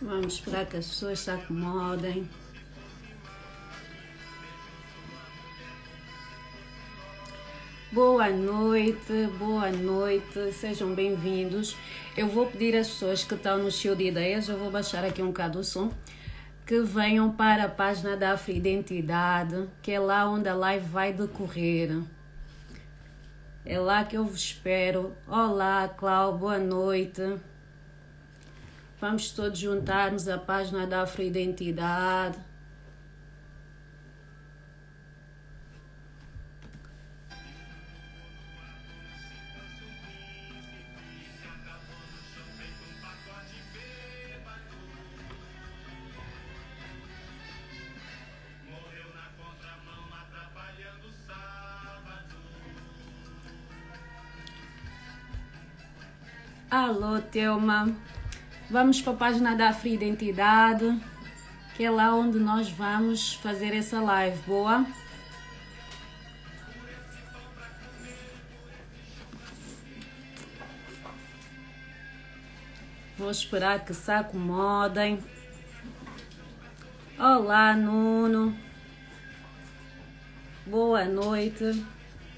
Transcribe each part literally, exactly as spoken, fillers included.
Vamos esperar que as pessoas se acomodem. Boa noite, boa noite, sejam bem-vindos. Eu vou pedir às pessoas que estão no show de ideias, eu vou baixar aqui um bocado o som, que venham para a página da Afro-Identidade, que é lá onde a live vai decorrer. É lá que eu vos espero. Olá, Cláudio, boa noite. Vamos todos juntar-nos à página da Afro-Identidade. Alô, Thelma. Vamos para a página da Afro-Identidade, que é lá onde nós vamos fazer essa live. Boa? Vou esperar que se acomodem. Olá, Nuno. Boa noite.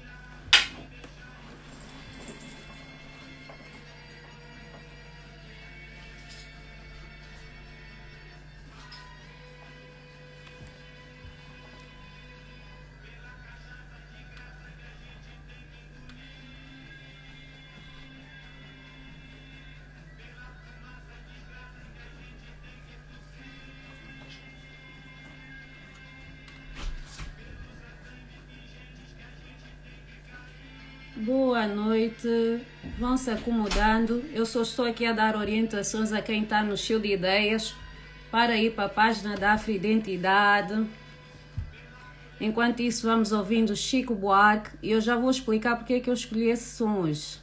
Boa noite, vão se acomodando. Eu só estou aqui a dar orientações a quem está no show de ideias para ir para a página da Afro-Identidade. Enquanto isso, vamos ouvindo Chico Buarque e eu já vou explicar porque é que eu escolhi esses sons.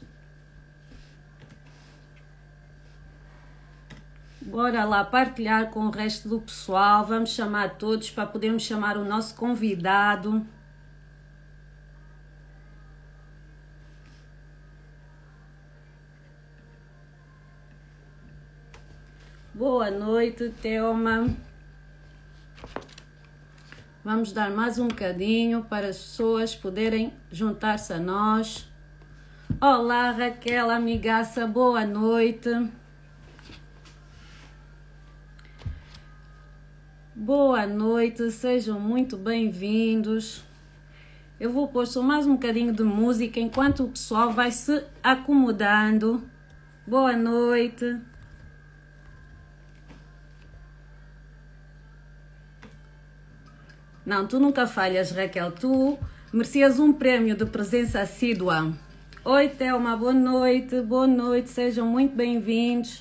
Bora lá partilhar com o resto do pessoal. Vamos chamar todos para podermos chamar o nosso convidado. Boa noite, Thelma. Vamos dar mais um bocadinho para as pessoas poderem juntar-se a nós. Olá, Raquel, amigaça, boa noite. Boa noite, sejam muito bem-vindos. Eu vou pôr só mais um bocadinho de música enquanto o pessoal vai se acomodando. Boa noite. Não, tu nunca falhas, Raquel. Tu merecias um prêmio de presença assídua. Oi, Thelma, boa noite. Boa noite, sejam muito bem-vindos.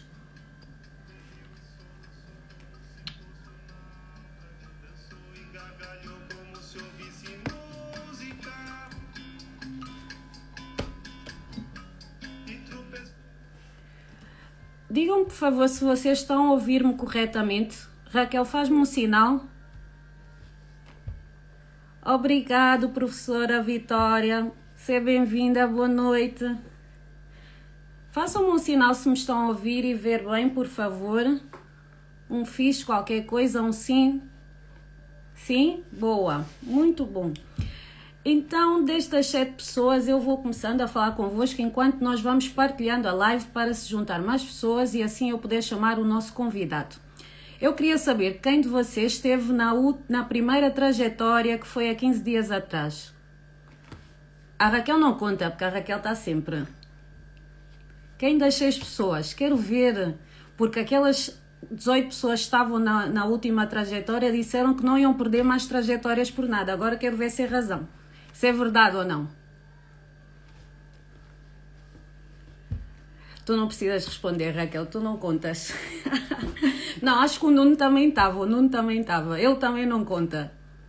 Digam-me, por favor, se vocês estão a ouvir-me corretamente. Raquel, faz-me um sinal. Obrigado, professora Vitória. Seja bem-vinda, boa noite. Façam-me um sinal se me estão a ouvir e ver bem, por favor. Um fixe, qualquer coisa, um sim. Sim? Boa, muito bom. Então, destas sete pessoas, eu vou começando a falar convosco enquanto nós vamos partilhando a live para se juntar mais pessoas e assim eu poder chamar o nosso convidado. Eu queria saber quem de vocês esteve na, na primeira trajetória que foi há quinze dias atrás. A Raquel não conta, porque a Raquel está sempre. Quem das seis pessoas? Quero ver, porque aquelas dezoito pessoas que estavam na, na última trajetória disseram que não iam perder mais trajetórias por nada. Agora quero ver se é razão. Se é verdade ou não. Tu não precisas responder, Raquel, tu não contas. Não, acho que o Nuno também estava, o Nuno também estava. Ele também não conta.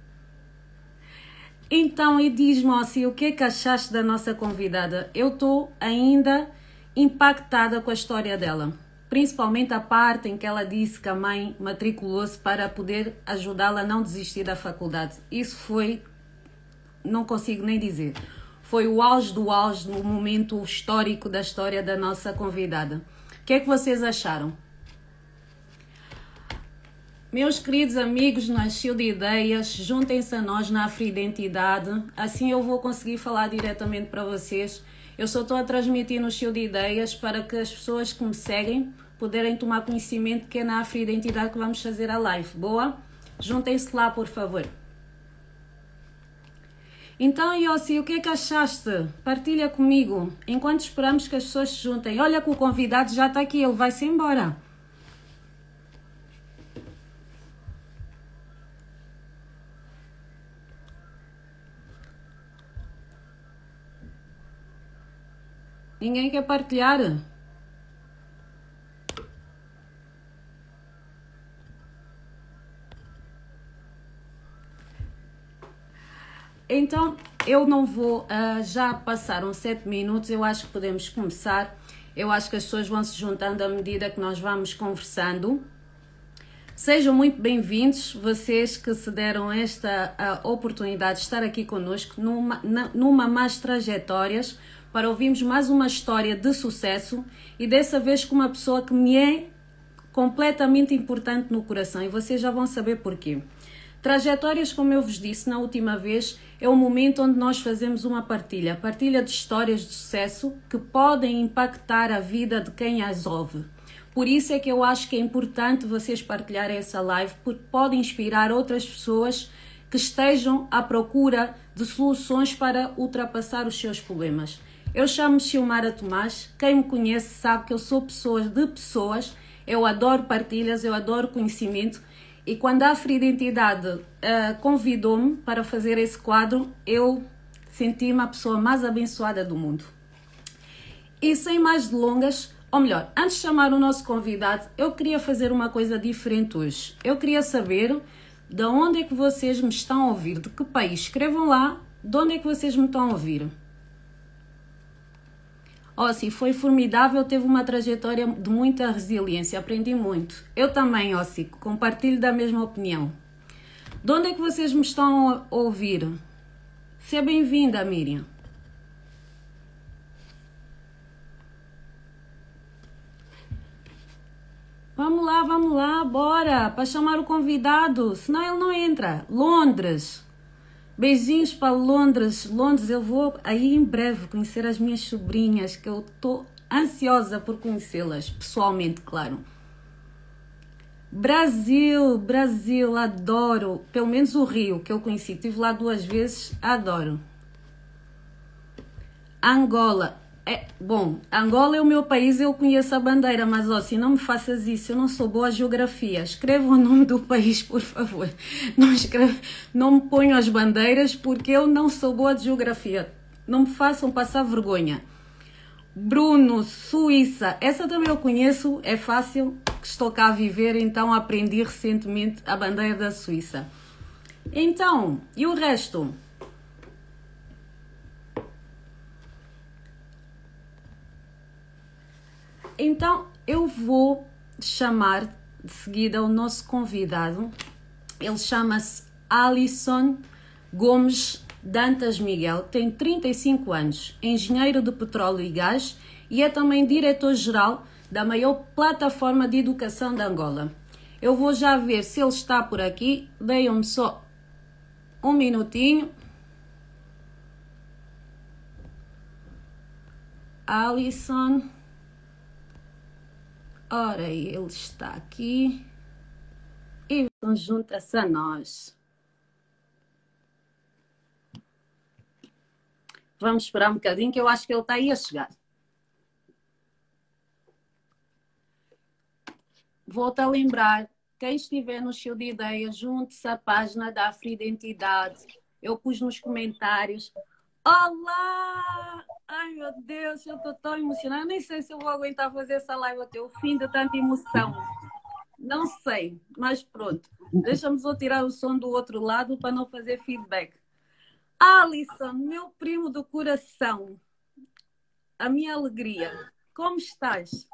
Então, e diz-me assim, o que é que achaste da nossa convidada? Eu estou ainda impactada com a história dela. Principalmente a parte em que ela disse que a mãe matriculou-se para poder ajudá-la a não desistir da faculdade. Isso foi, não consigo nem dizer. Foi o auge do auge, no momento histórico da história da nossa convidada. O que é que vocês acharam? Meus queridos amigos, nasceu de ideias, juntem-se a nós na Afro-Identidade, assim eu vou conseguir falar diretamente para vocês. Eu só estou a transmitir no show de ideias para que as pessoas que me seguem puderem tomar conhecimento que é na Afro-Identidade que vamos fazer a live. Boa? Juntem-se lá, por favor. Então, Yossi, o que é que achaste? Partilha comigo, enquanto esperamos que as pessoas se juntem. Olha que o convidado já está aqui, ele vai-se embora. Ninguém quer partilhar? Então, eu não vou, uh, já passaram sete minutos, eu acho que podemos começar. Eu acho que as pessoas vão se juntando à medida que nós vamos conversando. Sejam muito bem-vindos, vocês que se deram esta uh, oportunidade de estar aqui conosco numa, na, numa Mais Trajetórias, para ouvirmos mais uma história de sucesso e dessa vez com uma pessoa que me é completamente importante no coração e vocês já vão saber porquê. Trajetórias, como eu vos disse na última vez, é um momento onde nós fazemos uma partilha, partilha de histórias de sucesso que podem impactar a vida de quem as ouve. Por isso é que eu acho que é importante vocês partilharem essa live, porque pode inspirar outras pessoas que estejam à procura de soluções para ultrapassar os seus problemas. Eu chamo-me Xiomara Tomás, quem me conhece sabe que eu sou pessoa de pessoas, eu adoro partilhas, eu adoro conhecimento e quando a Afro-Identidade uh, convidou-me para fazer esse quadro, eu senti-me a pessoa mais abençoada do mundo. E sem mais delongas, ou melhor, antes de chamar o nosso convidado, eu queria fazer uma coisa diferente hoje. Eu queria saber de onde é que vocês me estão a ouvir, de que país. Escrevam lá de onde é que vocês me estão a ouvir. Oh, sim, foi formidável, teve uma trajetória de muita resiliência, aprendi muito. Eu também, Ossi, compartilho da mesma opinião. De onde é que vocês me estão a ouvir? Seja bem-vinda, Miriam. Vamos lá, vamos lá, bora, para chamar o convidado, senão ele não entra. Londres. Beijinhos para Londres. Londres, eu vou aí em breve conhecer as minhas sobrinhas, que eu estou ansiosa por conhecê-las, pessoalmente, claro. Brasil, Brasil, adoro. Pelo menos o Rio, que eu conheci, estive lá duas vezes, adoro. Angola. É, bom, Angola é o meu país, eu conheço a bandeira, mas ó, se não me faças isso, eu não sou boa a geografia. Escreva o nome do país, por favor. Não, escreve, não me ponham as bandeiras, porque eu não sou boa de geografia. Não me façam passar vergonha. Bruno, Suíça, essa também eu conheço, é fácil, estou cá a viver, então aprendi recentemente a bandeira da Suíça. Então, e o resto? Então, eu vou chamar de seguida o nosso convidado. Ele chama-se Alisson Gomes Dantas Miguel, tem trinta e cinco anos, engenheiro de petróleo e gás e é também diretor-geral da maior plataforma de educação de Angola. Eu vou já ver se ele está por aqui. Deem-me só um minutinho. Alisson... Ora, ele está aqui e junta-se a nós. Vamos esperar um bocadinho que eu acho que ele está aí a chegar. Volto a lembrar, quem estiver no show de ideias, junte-se à página da Afro-Identidade. Eu pus nos comentários. Olá! Ai, meu Deus, eu estou tão emocionada. Eu nem sei se eu vou aguentar fazer essa live até o fim de tanta emoção. Não sei, mas pronto. Deixa-me só tirar o som do outro lado para não fazer feedback. Alisson, meu primo do coração. A minha alegria. Como estás?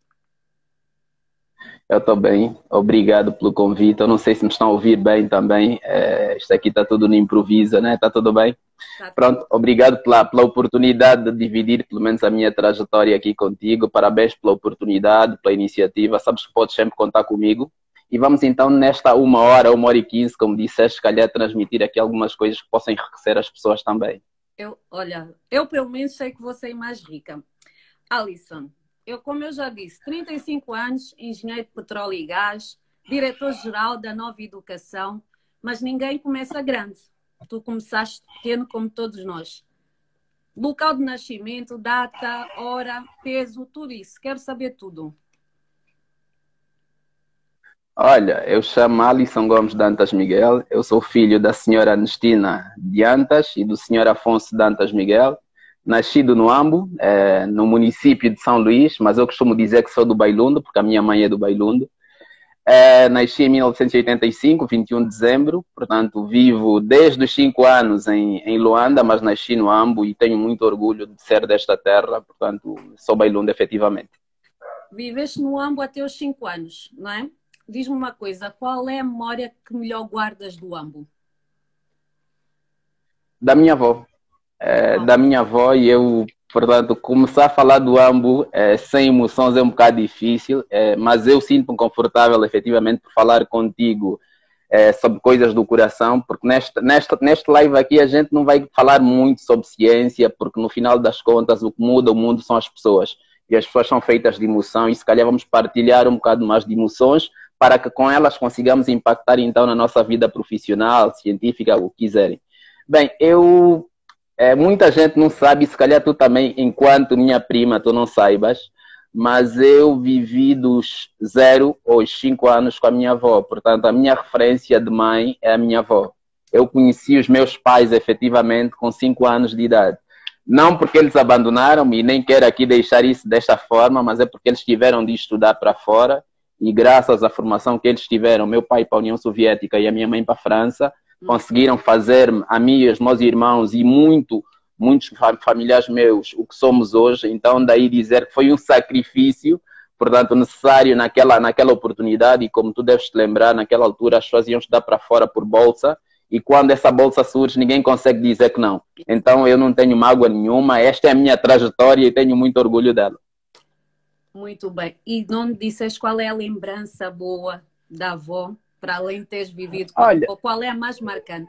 Eu estou bem, obrigado pelo convite. Eu não sei se me estão a ouvir bem também. É, isto aqui está tudo no improviso, né? Está tudo bem? Tá. Pronto, obrigado pela, pela oportunidade de dividir pelo menos a minha trajetória aqui contigo. Parabéns pela oportunidade, pela iniciativa. Sabes que podes sempre contar comigo. e vamos então nesta uma hora, uma hora e quinze, como disseste, se calhar transmitir aqui algumas coisas que possam enriquecer as pessoas também. Eu, olha, eu pelo menos sei que vou ser mais rica. Alisson, eu, como eu já disse, trinta e cinco anos, engenheiro de petróleo e gás, diretor-geral da Nova Educação, mas ninguém começa grande. Tu começaste pequeno como todos nós. Local de nascimento, data, hora, peso, tudo isso. Quero saber tudo. Olha, eu chamo Alisson Gomes Dantas Miguel, eu sou filho da senhora Ernestina Dantas e do senhor Afonso Dantas Miguel, nascido no Ambo, é, no município de São Luís, mas eu costumo dizer que sou do Bailundo, porque a minha mãe é do Bailundo. É, nasci em mil novecentos e oitenta e cinco, vinte e um de dezembro, portanto vivo desde os cinco anos em, em Luanda, mas nasci no Ambo e tenho muito orgulho de ser desta terra, portanto sou Bailundo efetivamente. Viveste no Ambo até os cinco anos, não é? Diz-me uma coisa, qual é a memória que melhor guardas do Ambo? Da minha avó. É, da minha avó, e eu, portanto, começar a falar do Ambo é, sem emoções é um bocado difícil, é, mas eu sinto-me confortável, efetivamente, por falar contigo é, sobre coisas do coração, porque neste, neste, neste live aqui a gente não vai falar muito sobre ciência, porque no final das contas o que muda o mundo são as pessoas, e as pessoas são feitas de emoção, e se calhar vamos partilhar um bocado mais de emoções, para que com elas consigamos impactar então na nossa vida profissional, científica, o que quiserem. Bem, eu... É, muita gente não sabe, se calhar tu também, enquanto minha prima, tu não saibas, mas eu vivi dos zero aos cinco anos com a minha avó. Portanto, a minha referência de mãe é a minha avó. Eu conheci os meus pais, efetivamente, com cinco anos de idade. Não porque eles abandonaram-me, e nem quero aqui deixar isso desta forma, mas é porque eles tiveram de estudar para fora, e graças à formação que eles tiveram, meu pai para a União Soviética e a minha mãe para a França, conseguiram fazer a mim e os meus irmãos e muito, muitos familiares meus o que somos hoje. Então daí dizer que foi um sacrifício, portanto necessário naquela, naquela oportunidade, e como tu deves te lembrar, naquela altura as pessoas iam estudar para fora por bolsa, e quando essa bolsa surge ninguém consegue dizer que não. Então eu não tenho mágoa nenhuma, esta é a minha trajetória e tenho muito orgulho dela. Muito bem. E não me disseste qual é a lembrança boa da avó, para além de teres vivido, Olha, qual é a mais marcante?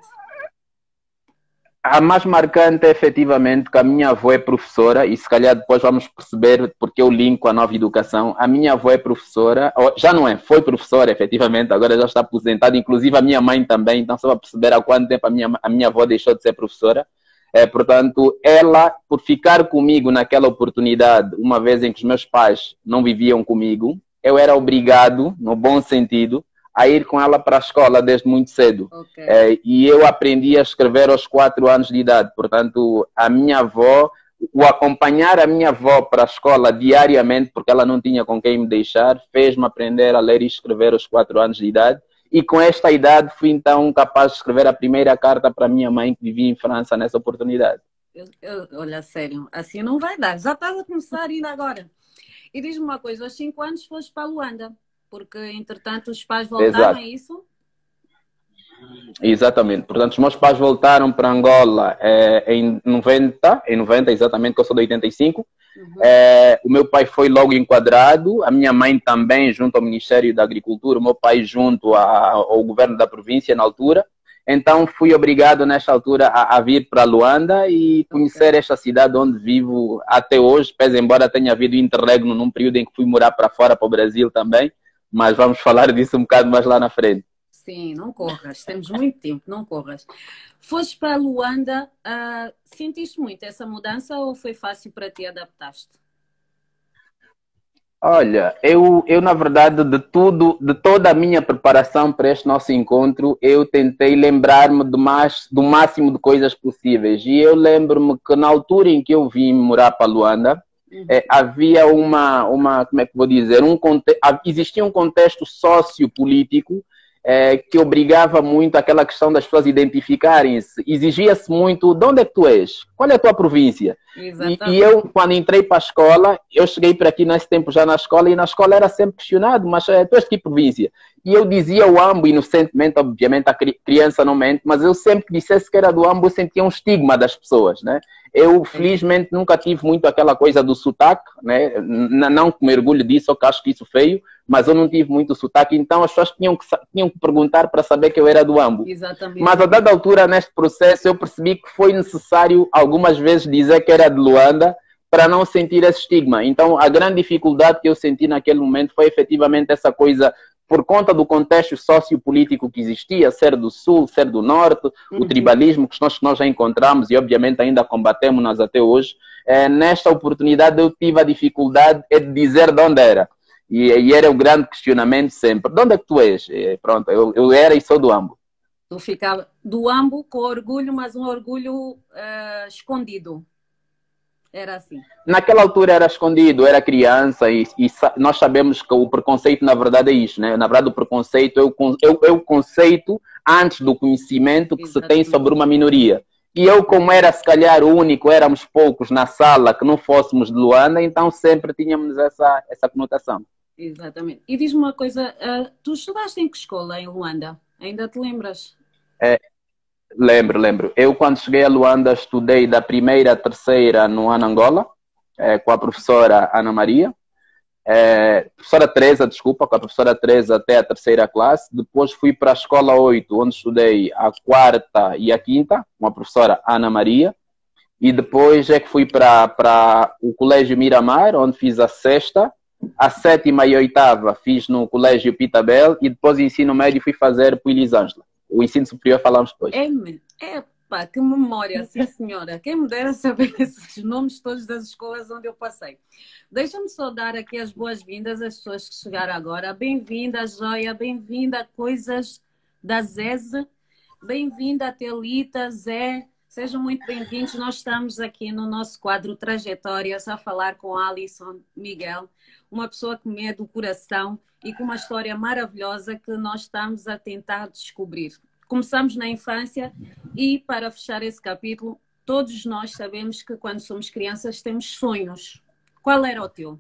A mais marcante é efetivamente que a minha avó é professora, e se calhar depois vamos perceber porque eu linko a Nova Educação. A minha avó é professora, já não é, foi professora efetivamente, agora já está aposentada, inclusive a minha mãe também, então só para perceber há quanto tempo a minha, a minha avó deixou de ser professora. É, portanto, ela, por ficar comigo naquela oportunidade, uma vez em que os meus pais não viviam comigo, eu era obrigado, no bom sentido, a ir com ela para a escola desde muito cedo. Okay. É, e eu aprendi a escrever aos quatro anos de idade. Portanto, a minha avó, o acompanhar a minha avó para a escola diariamente, porque ela não tinha com quem me deixar, fez-me aprender a ler e escrever aos quatro anos de idade. E com esta idade fui então capaz de escrever a primeira carta para a minha mãe, que vivia em França nessa oportunidade. Eu, eu, olha, sério, assim não vai dar. Já estás a começar ainda agora. E diz-me uma coisa, aos cinco anos foste para Luanda, porque entretanto os pais voltaram, é isso? Exatamente. Portanto, os meus pais voltaram para Angola é, em noventa, em noventa exatamente, que eu sou de oitenta e cinco. Uhum. É, o meu pai foi logo enquadrado, a minha mãe também junto ao Ministério da Agricultura, o meu pai junto a, ao governo da província na altura. Então fui obrigado nesta altura a, a vir para Luanda e conhecer okay. esta cidade onde vivo até hoje, pese embora tenha havido interregno num período em que fui morar para fora, para o Brasil também, mas vamos falar disso um bocado mais lá na frente. Sim, não corras, temos muito tempo, não corras. Foste para Luanda, uh, sentiste muito essa mudança ou foi fácil para ti, adaptaste? Olha, eu, eu na verdade, de tudo, de toda a minha preparação para este nosso encontro, eu tentei lembrar-me do, mais, do máximo de coisas possíveis. E eu lembro-me que na altura em que eu vim morar para Luanda, uhum. eh, havia uma, uma, como é que vou dizer, um, existia um contexto sociopolítico É, que obrigava muito aquela questão das pessoas identificarem-se. Exigia-se muito, de onde é que tu és? Qual é a tua província? E, e eu, quando entrei para a escola, eu cheguei para aqui nesse tempo já na escola, e na escola era sempre questionado, mas tu és de que província? E eu dizia o Ambo, inocentemente, obviamente a criança não mente, mas eu sempre que dissesse que era do Ambo, eu sentia um estigma das pessoas, né? Eu, felizmente, nunca tive muito aquela coisa do sotaque, né? N não que me orgulho disso, ou que acho que isso feio, mas eu não tive muito sotaque, então as pessoas tinham que, tinham que perguntar para saber que eu era do Ambo. Exatamente. Mas a dada altura, neste processo, eu percebi que foi necessário algumas vezes dizer que era de Luanda, para não sentir esse estigma. Então, a grande dificuldade que eu senti naquele momento foi efetivamente essa coisa, por conta do contexto sociopolítico que existia, ser do Sul, ser do Norte, uhum. o tribalismo que nós, que nós já encontramos e, obviamente, ainda combatemos até hoje. É, nesta oportunidade, eu tive a dificuldade de dizer de onde era. E, e era o grande questionamento sempre. De onde é que tu és? E, pronto, eu, eu era e sou do Ambo. Tu ficava do Ambo com orgulho, mas um orgulho uh, escondido. Era assim. Naquela altura era escondido, era criança e, e nós sabemos que o preconceito na verdade é isso, né? Na verdade o preconceito é o, é, é o conceito antes do conhecimento que Exatamente. Se tem sobre uma minoria. E eu, como era se calhar o único, éramos poucos na sala que não fôssemos de Luanda, então sempre tínhamos essa, essa conotação. Exatamente. E diz-me uma coisa, uh, tu estudaste em que escola em Luanda? Ainda te lembras? É. Lembro, lembro. Eu, quando cheguei a Luanda, estudei da primeira à terceira no Anangola, é, com a professora Ana Maria. É, professora Teresa, desculpa, com a professora Teresa até a terceira classe. Depois fui para a escola oito, onde estudei a quarta e a quinta, com a professora Ana Maria. E depois é que fui para, para o Colégio Miramar, onde fiz a sexta. A sétima e a oitava fiz no Colégio Pitabel. E depois, ensino médio, fui fazer para o Elisângela. O ensino superior falamos depois. É, pá, que memória, sim senhora. Quem me dera saber esses nomes todos das escolas onde eu passei. Deixa-me só dar aqui as boas-vindas às pessoas que chegaram agora. Bem-vinda, Joia. Bem-vinda a Coisas da Zeze. Bem-vinda, Telita, Zé. Sejam muito bem-vindos. Nós estamos aqui no nosso quadro Trajetórias a falar com Alisson Miguel, uma pessoa que me é do coração e com uma história maravilhosa que nós estamos a tentar descobrir. Começamos na infância e, para fechar esse capítulo, todos nós sabemos que quando somos crianças temos sonhos. Qual era o teu?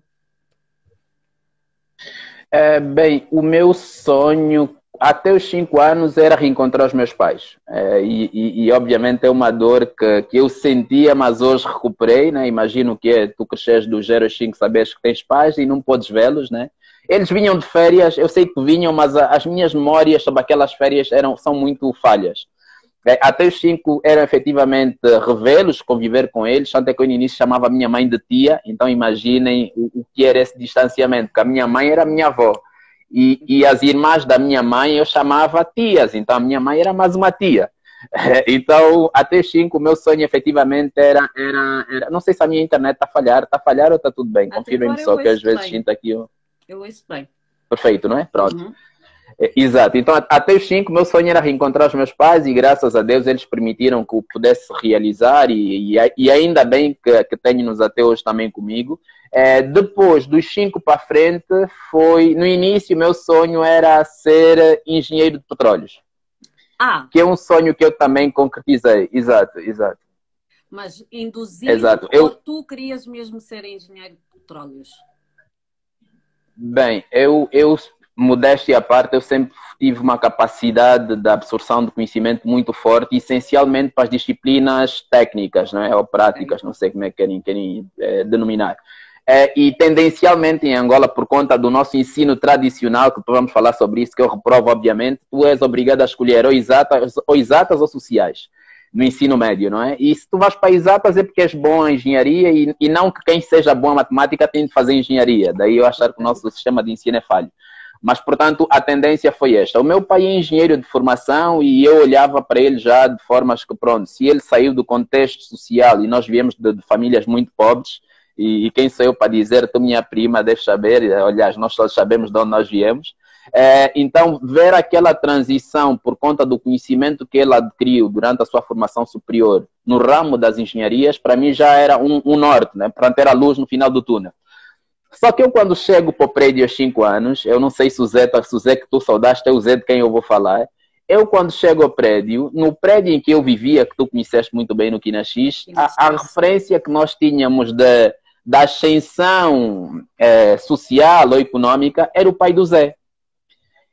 É, bem, o meu sonho até os cinco anos era reencontrar os meus pais. É, e, e, e, obviamente, é uma dor que, que eu sentia, mas hoje recuperei, né? Imagino que é tu cresces dos zero aos cinco, sabes que tens pais e não podes vê-los, né? Eles vinham de férias, eu sei que vinham, mas a, as minhas memórias sobre aquelas férias eram, são muito falhas. É, até os cinco era efetivamente revê-los, conviver com eles, tanto é que eu no início chamava a minha mãe de tia, então imaginem o, o que era esse distanciamento, porque a minha mãe era a minha avó. E, e as irmãs da minha mãe eu chamava tias, então a minha mãe era mais uma tia. Então, até os cinco, o meu sonho efetivamente era, era, era... Não sei se a minha internet está a falhar. Está a falhar ou está tudo bem? Confirmem-me só, que às vezes bem. Sinto aqui... Eu, eu ouço bem. Perfeito, não é? Pronto. Uhum. É, exato. Então, até os cinco, o meu sonho era reencontrar os meus pais e graças a Deus eles permitiram que eu pudesse realizar e, e, e ainda bem que, que tenho-nos até hoje também comigo. É, depois, dos cinco para frente, foi... No início, meu sonho era ser engenheiro de petróleos. Ah. Que é um sonho que eu também concretizei. Exato, exato. Mas induzido exato. ou eu... tu querias mesmo ser engenheiro de petróleos? Bem, eu... eu modéstia à parte, eu sempre tive uma capacidade de absorção de conhecimento muito forte, essencialmente para as disciplinas técnicas, não é? Ou práticas, não sei como é que querem, querem é, denominar. É, e tendencialmente em Angola, por conta do nosso ensino tradicional, que vamos falar sobre isso, que eu reprovo obviamente, tu és obrigado a escolher ou exatas ou, exatas, ou sociais no ensino médio, não é? E se tu vais para exatas é porque és bom em engenharia e, e não que quem seja bom em matemática tem de fazer engenharia. Daí eu achar que o nosso sistema de ensino é falho. Mas, portanto, a tendência foi esta. O meu pai é engenheiro de formação e eu olhava para ele já de formas que, pronto, se ele saiu do contexto social e nós viemos de, de famílias muito pobres, e, e quem sou eu para dizer, tu minha prima deve saber, aliás, nós todos sabemos de onde nós viemos. É, então, ver aquela transição por conta do conhecimento que ele adquiriu durante a sua formação superior no ramo das engenharias, para mim já era um, um norte, né? Para ter a luz no final do túnel. Só que eu, quando chego para o prédio aos cinco anos, eu não sei se o Zé, se o Zé que tu saudaste é o Zé de quem eu vou falar. Eu, quando chego ao prédio, no prédio em que eu vivia, que tu conheceste muito bem no Quinaxis, a, a referência que nós tínhamos de, da ascensão é, social ou econômica era o pai do Zé.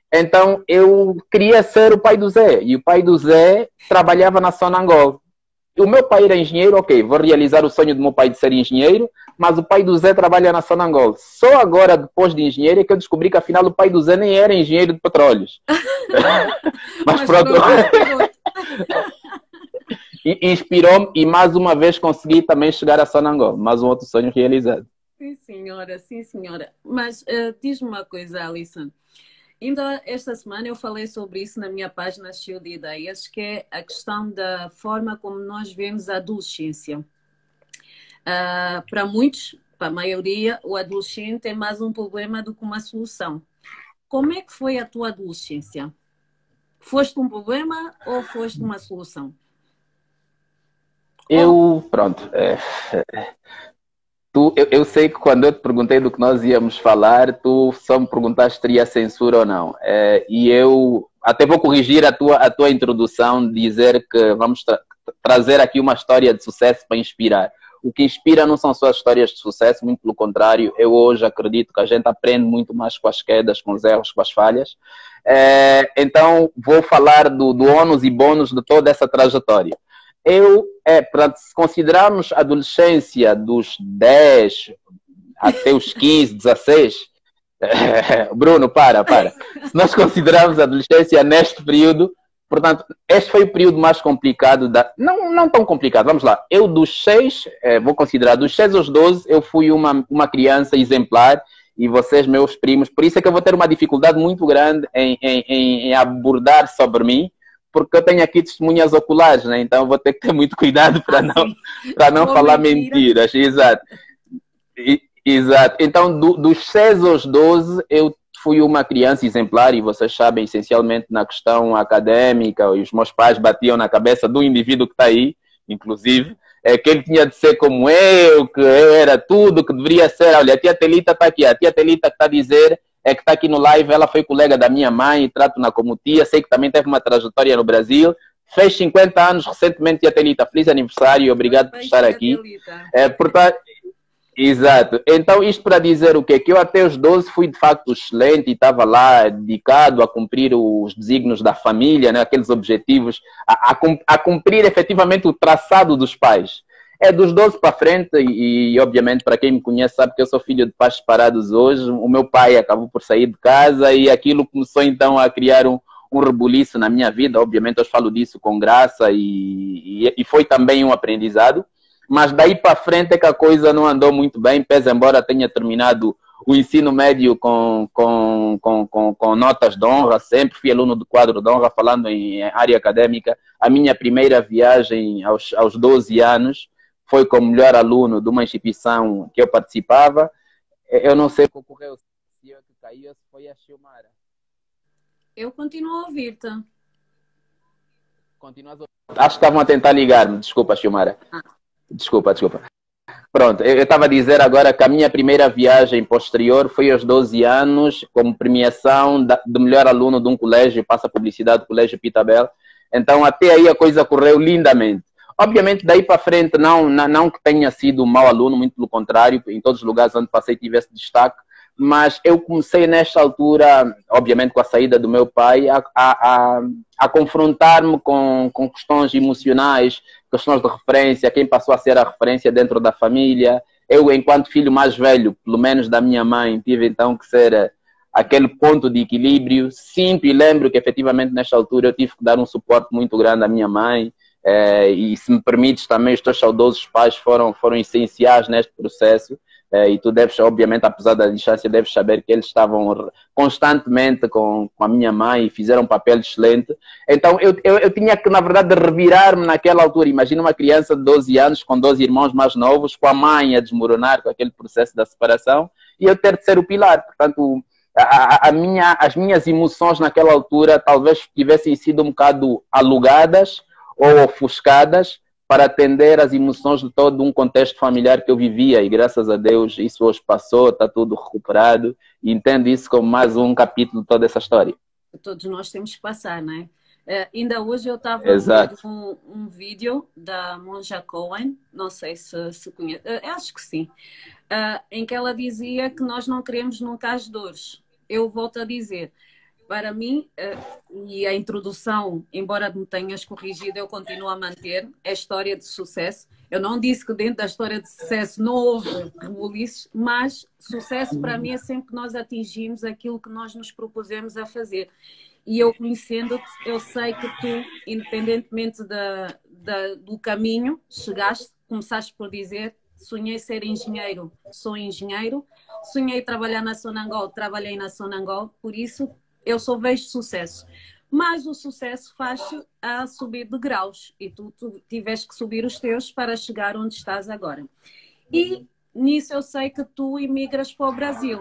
Então, eu queria ser o pai do Zé. E o pai do Zé trabalhava na Sonangol. o meu pai era engenheiro, ok, vou realizar o sonho do meu pai de ser engenheiro, mas o pai do Zé trabalha na Sonangol. Só agora, depois de engenheiro, é que eu descobri que afinal o pai do Zé nem era engenheiro de petróleos. Mas, Mas pronto. pronto, inspirou-te. Inspirou-me e mais uma vez consegui também chegar a Sonangol. Mais um outro sonho realizado. Sim, senhora, sim, senhora. Mas uh, diz-me uma coisa, Alisson. Ainda esta semana eu falei sobre isso na minha página cheia de ideias, que é a questão da forma como nós vemos a adolescência. Uh, para muitos, para a maioria, o adolescente é mais um problema do que uma solução. Como é que foi a tua adolescência? Foste um problema ou foste uma solução? Eu, pronto, é, tu, eu, eu sei que quando eu te perguntei do que nós íamos falar, tu só me perguntaste se teria censura ou não. É, e eu até vou corrigir a tua, a tua introdução, dizer que vamos tra trazer aqui uma história de sucesso para inspirar. O que inspira não são só as histórias de sucesso, muito pelo contrário. Eu hoje acredito que a gente aprende muito mais com as quedas, com os erros, com as falhas. É, então, vou falar do, do ônus e bônus de toda essa trajetória. Eu, é, para considerarmos a adolescência dos dez até os quinze, dezesseis, é, Bruno, para, para. Se nós considerarmos a adolescência neste período, portanto, este foi o período mais complicado, da, não, não tão complicado, vamos lá. Eu dos seis, é, vou considerar, dos seis aos doze, eu fui uma, uma criança exemplar e vocês, meus primos, por isso é que eu vou ter uma dificuldade muito grande em, em, em abordar sobre mim, porque eu tenho aqui testemunhas oculares, né? Então vou ter que ter muito cuidado para ah, não, para não falar mentira. mentiras. Exato. E, exato. Então, do, dos seis aos doze, eu fui uma criança exemplar, e vocês sabem, essencialmente na questão acadêmica, e os meus pais batiam na cabeça do indivíduo que está aí, inclusive, é que ele tinha de ser como eu, que eu era tudo, que deveria ser. Olha, a tia Telita está aqui, a tia Telita que está a dizer... é que está aqui no live, ela foi colega da minha mãe, trato-na como tia, sei que também teve uma trajetória no Brasil, fez cinquenta anos recentemente, tia Telita, feliz aniversário e obrigado por estar aqui. É, portanto, exato. Então, isto para dizer o quê? Que eu até os doze fui de facto excelente e estava lá dedicado a cumprir os desígnios da família, né, aqueles objetivos, a, a, a cumprir efetivamente o traçado dos pais. É dos doze para frente e, e, obviamente, para quem me conhece sabe que eu sou filho de pais separados hoje. O meu pai acabou por sair de casa e aquilo começou, então, a criar um, um rebuliço na minha vida. Obviamente, eu falo disso com graça e, e, e foi também um aprendizado. Mas daí para frente é que a coisa não andou muito bem, pese embora tenha terminado o ensino médio com, com, com, com, com notas de honra. Sempre fui aluno do quadro de honra, falando em área acadêmica. A minha primeira viagem aos, aos doze anos foi como melhor aluno de uma instituição que eu participava. Eu não sei o que ocorreu, se eu que caiu, se foi a Xiomara. Eu continuo a ouvir-te. Continuas a ouvir? Acho que estavam a tentar ligar-me. Desculpa, Xiomara. Ah. Desculpa, desculpa. Pronto, eu estava a dizer agora que a minha primeira viagem posterior foi aos doze anos, como premiação do melhor aluno de um colégio, passa publicidade do Colégio Pitabel. Então, até aí a coisa correu lindamente. Obviamente, daí para frente, não, não, não que tenha sido um mau aluno, muito pelo contrário, em todos os lugares onde passei tivesse destaque, mas eu comecei nesta altura, obviamente com a saída do meu pai, a, a, a, a confrontar-me com, com questões emocionais, questões de referência, quem passou a ser a referência dentro da família. Eu, enquanto filho mais velho, pelo menos da minha mãe, tive então que ser aquele ponto de equilíbrio. Sinto e lembro que efetivamente nesta altura eu tive que dar um suporte muito grande à minha mãe. É, e se me permites também, os teus saudosos pais foram, foram essenciais neste processo, é, e tu deves, obviamente, apesar da distância, deves saber que eles estavam constantemente com, com a minha mãe e fizeram um papel excelente. Então eu, eu, eu tinha que, na verdade, revirar-me naquela altura. Imagina uma criança de doze anos com doze irmãos mais novos, com a mãe a desmoronar com aquele processo da separação, e eu ter de ser o pilar. Portanto, a, a minha, as minhas emoções naquela altura talvez tivessem sido um bocado alugadas ou ofuscadas para atender às emoções de todo um contexto familiar que eu vivia, e graças a Deus isso hoje passou, está tudo recuperado, e entendo isso como mais um capítulo de toda essa história. Todos nós temos que passar, não é? Uh, ainda hoje eu estava a ver um, um vídeo da Monja Cohen, não sei se, se conhece, uh, acho que sim, uh, em que ela dizia que nós não queremos nunca as dores. Eu volto a dizer, para mim, uh, e a introdução, embora me tenhas corrigido, eu continuo a manter, é história de sucesso. Eu não disse que dentro da história de sucesso não houve rebuliços, mas sucesso para mim é sempre que nós atingimos aquilo que nós nos propusemos a fazer. E eu conhecendo-te, eu sei que tu, independentemente da, da, do caminho, chegaste, começaste por dizer, sonhei ser engenheiro, sou engenheiro, sonhei trabalhar na Sonangol, trabalhei na Sonangol, por isso eu só vejo sucesso. Mas o sucesso faz-se a subir de graus e tu, tu tiveste que subir os teus para chegar onde estás agora. E nisso eu sei que tu emigras para o Brasil.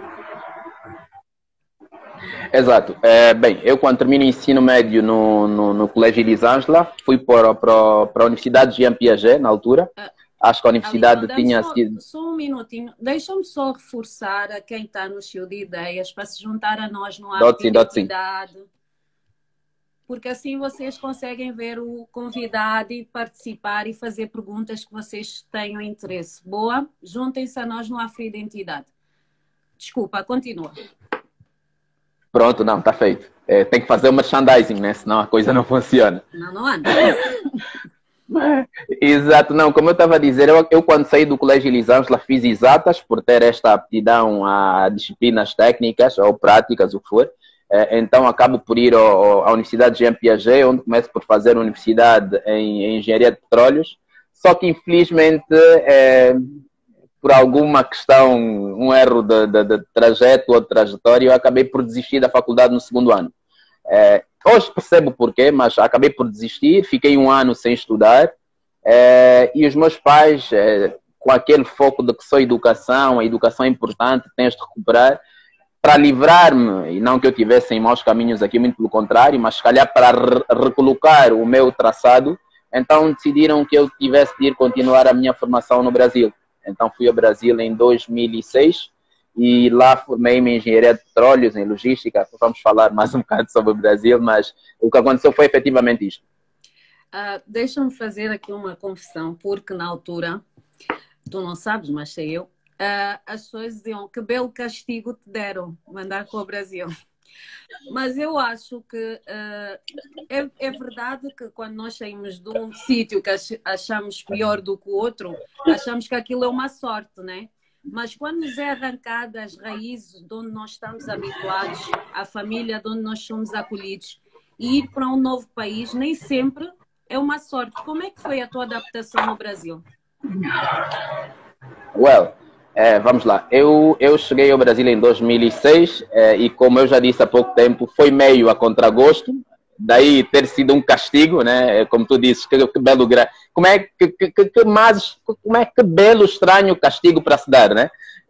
Exato. É, bem, eu quando termino o ensino médio no, no, no Colégio Elisângela, fui para, para, para a Universidade de Jean Piaget, na altura. Ah, Acho que a universidade então, tinha só, sido... Só um minutinho. Deixa-me só reforçar a quem está no show de ideias para se juntar a nós no Arte de Identidade. Porque assim vocês conseguem ver o convidado e participar e fazer perguntas que vocês tenham interesse. Boa? Juntem-se a nós no Afro-Identidade. Desculpa, continua. Pronto, não, está feito. É, tem que fazer o merchandising, né? Senão a coisa não funciona. Não, não anda. Exato, não, como eu estava a dizer, eu, eu quando saí do Colégio Elisângela fiz exatas por ter esta aptidão a disciplinas técnicas ou práticas, o que for. Então acabo por ir ao, à Universidade de Jean Piaget, onde começo por fazer a universidade em, em Engenharia de Petróleos, só que infelizmente, é, por alguma questão, um erro de, de, de trajeto ou de trajetória, eu acabei por desistir da faculdade no segundo ano. É, hoje percebo porquê, mas acabei por desistir, fiquei um ano sem estudar, é, e os meus pais, é, com aquele foco de que só educação, a educação é importante, tens de recuperar, para livrar-me, e não que eu tivesse em maus caminhos aqui, muito pelo contrário, mas se calhar para re recolocar o meu traçado, então decidiram que eu tivesse de ir continuar a minha formação no Brasil. Então fui ao Brasil em dois mil e seis e lá formei-me em Engenharia de Petróleos, em Logística. Vamos falar mais um bocado sobre o Brasil, mas o que aconteceu foi efetivamente isto. Uh, Deixa-me fazer aqui uma confissão, porque na altura, tu não sabes, mas sei eu, Uh, as pessoas diziam que belo castigo te deram mandar para o Brasil. Mas eu acho que uh, é, é verdade que quando nós saímos de um sítio que achamos pior do que o outro, achamos que aquilo é uma sorte, né? Mas quando nos é arrancada as raízes de onde nós estamos habituados, a família de onde nós somos acolhidos, e ir para um novo país nem sempre é uma sorte. Como é que foi a tua adaptação no Brasil? Well, É, vamos lá, eu, eu cheguei ao Brasil em dois mil e seis é, e como eu já disse há pouco tempo, foi meio a contragosto, daí ter sido um castigo, né? Como tu disse, que, que belo gra... como é que, que, que, mais, como é que belo, estranho castigo para se dar, né?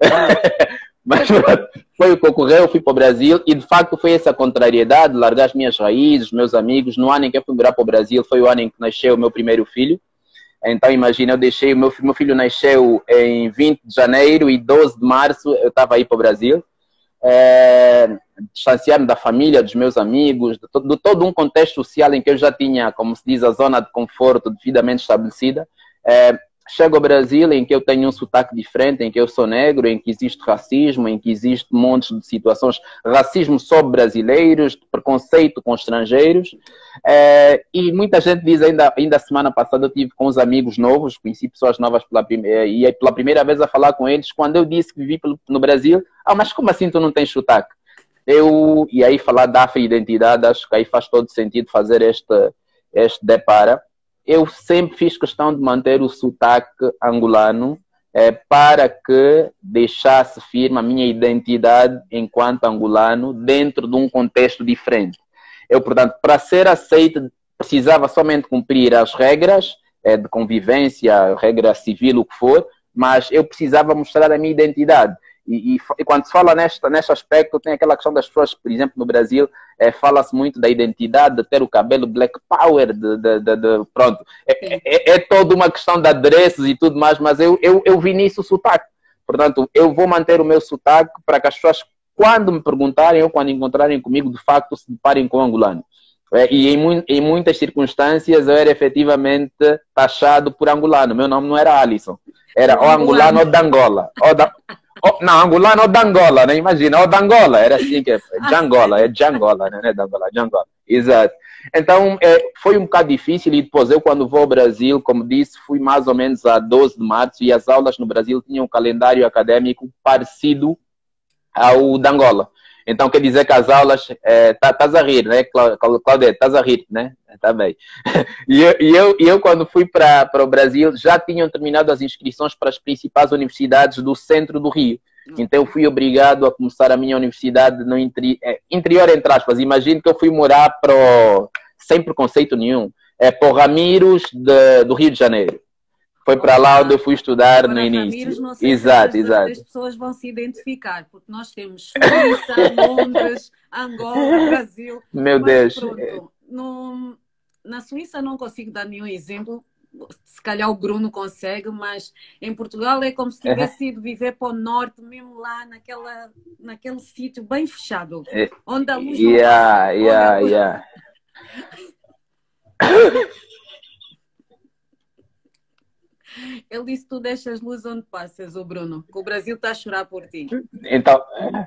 Mas foi o que ocorreu, eu fui para o Brasil e de facto foi essa contrariedade, largar as minhas raízes, meus amigos. No ano em que eu fui morar para o Brasil foi o ano em que nasceu o meu primeiro filho. Então, imagina, eu deixei, o meu, meu filho nasceu em vinte de janeiro e doze de março eu estava aí para o Brasil. É, distanciar-me da família, dos meus amigos, de, to, de todo um contexto social em que eu já tinha, como se diz, a zona de conforto devidamente estabelecida. É, chego ao Brasil em que eu tenho um sotaque diferente, em que eu sou negro, em que existe racismo, em que existe montes de situações, racismo sobre brasileiros, preconceito com estrangeiros, é, e muita gente diz, ainda, ainda a semana passada eu tive com uns amigos novos, conheci pessoas novas pela primeira, e aí pela primeira vez a falar com eles, quando eu disse que vivi no Brasil, ah, mas como assim tu não tens sotaque? Eu, e aí falar da afro-identidade, acho que aí faz todo sentido fazer este, este depara. Eu sempre fiz questão de manter o sotaque angolano é, para que deixasse firme a minha identidade enquanto angolano dentro de um contexto diferente. Eu, portanto, para ser aceito, precisava somente cumprir as regras é, de convivência, regra civil, o que for, mas eu precisava mostrar a minha identidade. E, e, e quando se fala neste, neste aspecto, tem aquela questão das pessoas, por exemplo, no Brasil, é, fala-se muito da identidade, de ter o cabelo black power, de, de, de, de pronto. É, é, é toda uma questão de adereços e tudo mais, mas eu, eu, eu vi nisso o sotaque. Portanto, eu vou manter o meu sotaque para que as pessoas, quando me perguntarem ou quando encontrarem comigo, de facto, se deparem com o angolano. É, e em, em muitas circunstâncias eu era efetivamente taxado por angolano. Meu nome não era Alisson. Era ou angolano ou de Angola. Ou da... Oh, não, angolano ou da Angola, né? Imagina, ou da Angola, era assim que é, de Angola, é de Angola, né? Não é da Angola, de Angola, exato. Então, é, foi um bocado difícil e depois eu, quando vou ao Brasil, como disse, fui mais ou menos a doze de março e as aulas no Brasil tinham um calendário acadêmico parecido ao da Angola. Então, quer dizer que as aulas, estás é, a rir, né, Claudete? Estás a rir, né? Está bem. E eu, e eu, e eu quando fui para o Brasil, já tinham terminado as inscrições para as principais universidades do centro do Rio. Então, eu fui obrigado a começar a minha universidade no interi é, interior, entre aspas. Imagino que eu fui morar para o, sem preconceito nenhum, é, para o Ramires de, do Rio de Janeiro. Foi para lá onde eu fui estudar Agora, no início. Ramires, não sei exato, se as, exato. as pessoas vão se identificar, porque nós temos Suíça, Londres, Angola, Brasil. Meu Mas, Deus. pronto, no, na Suíça não consigo dar nenhum exemplo. Se calhar o Bruno consegue, mas em Portugal é como se tivesse ido viver para o norte, mesmo lá naquela, naquele sítio bem fechado, onde a luz não yeah, passa. yeah, yeah. Ele disse que tu deixas luz onde passas, o Bruno, que o Brasil está a chorar por ti. Então...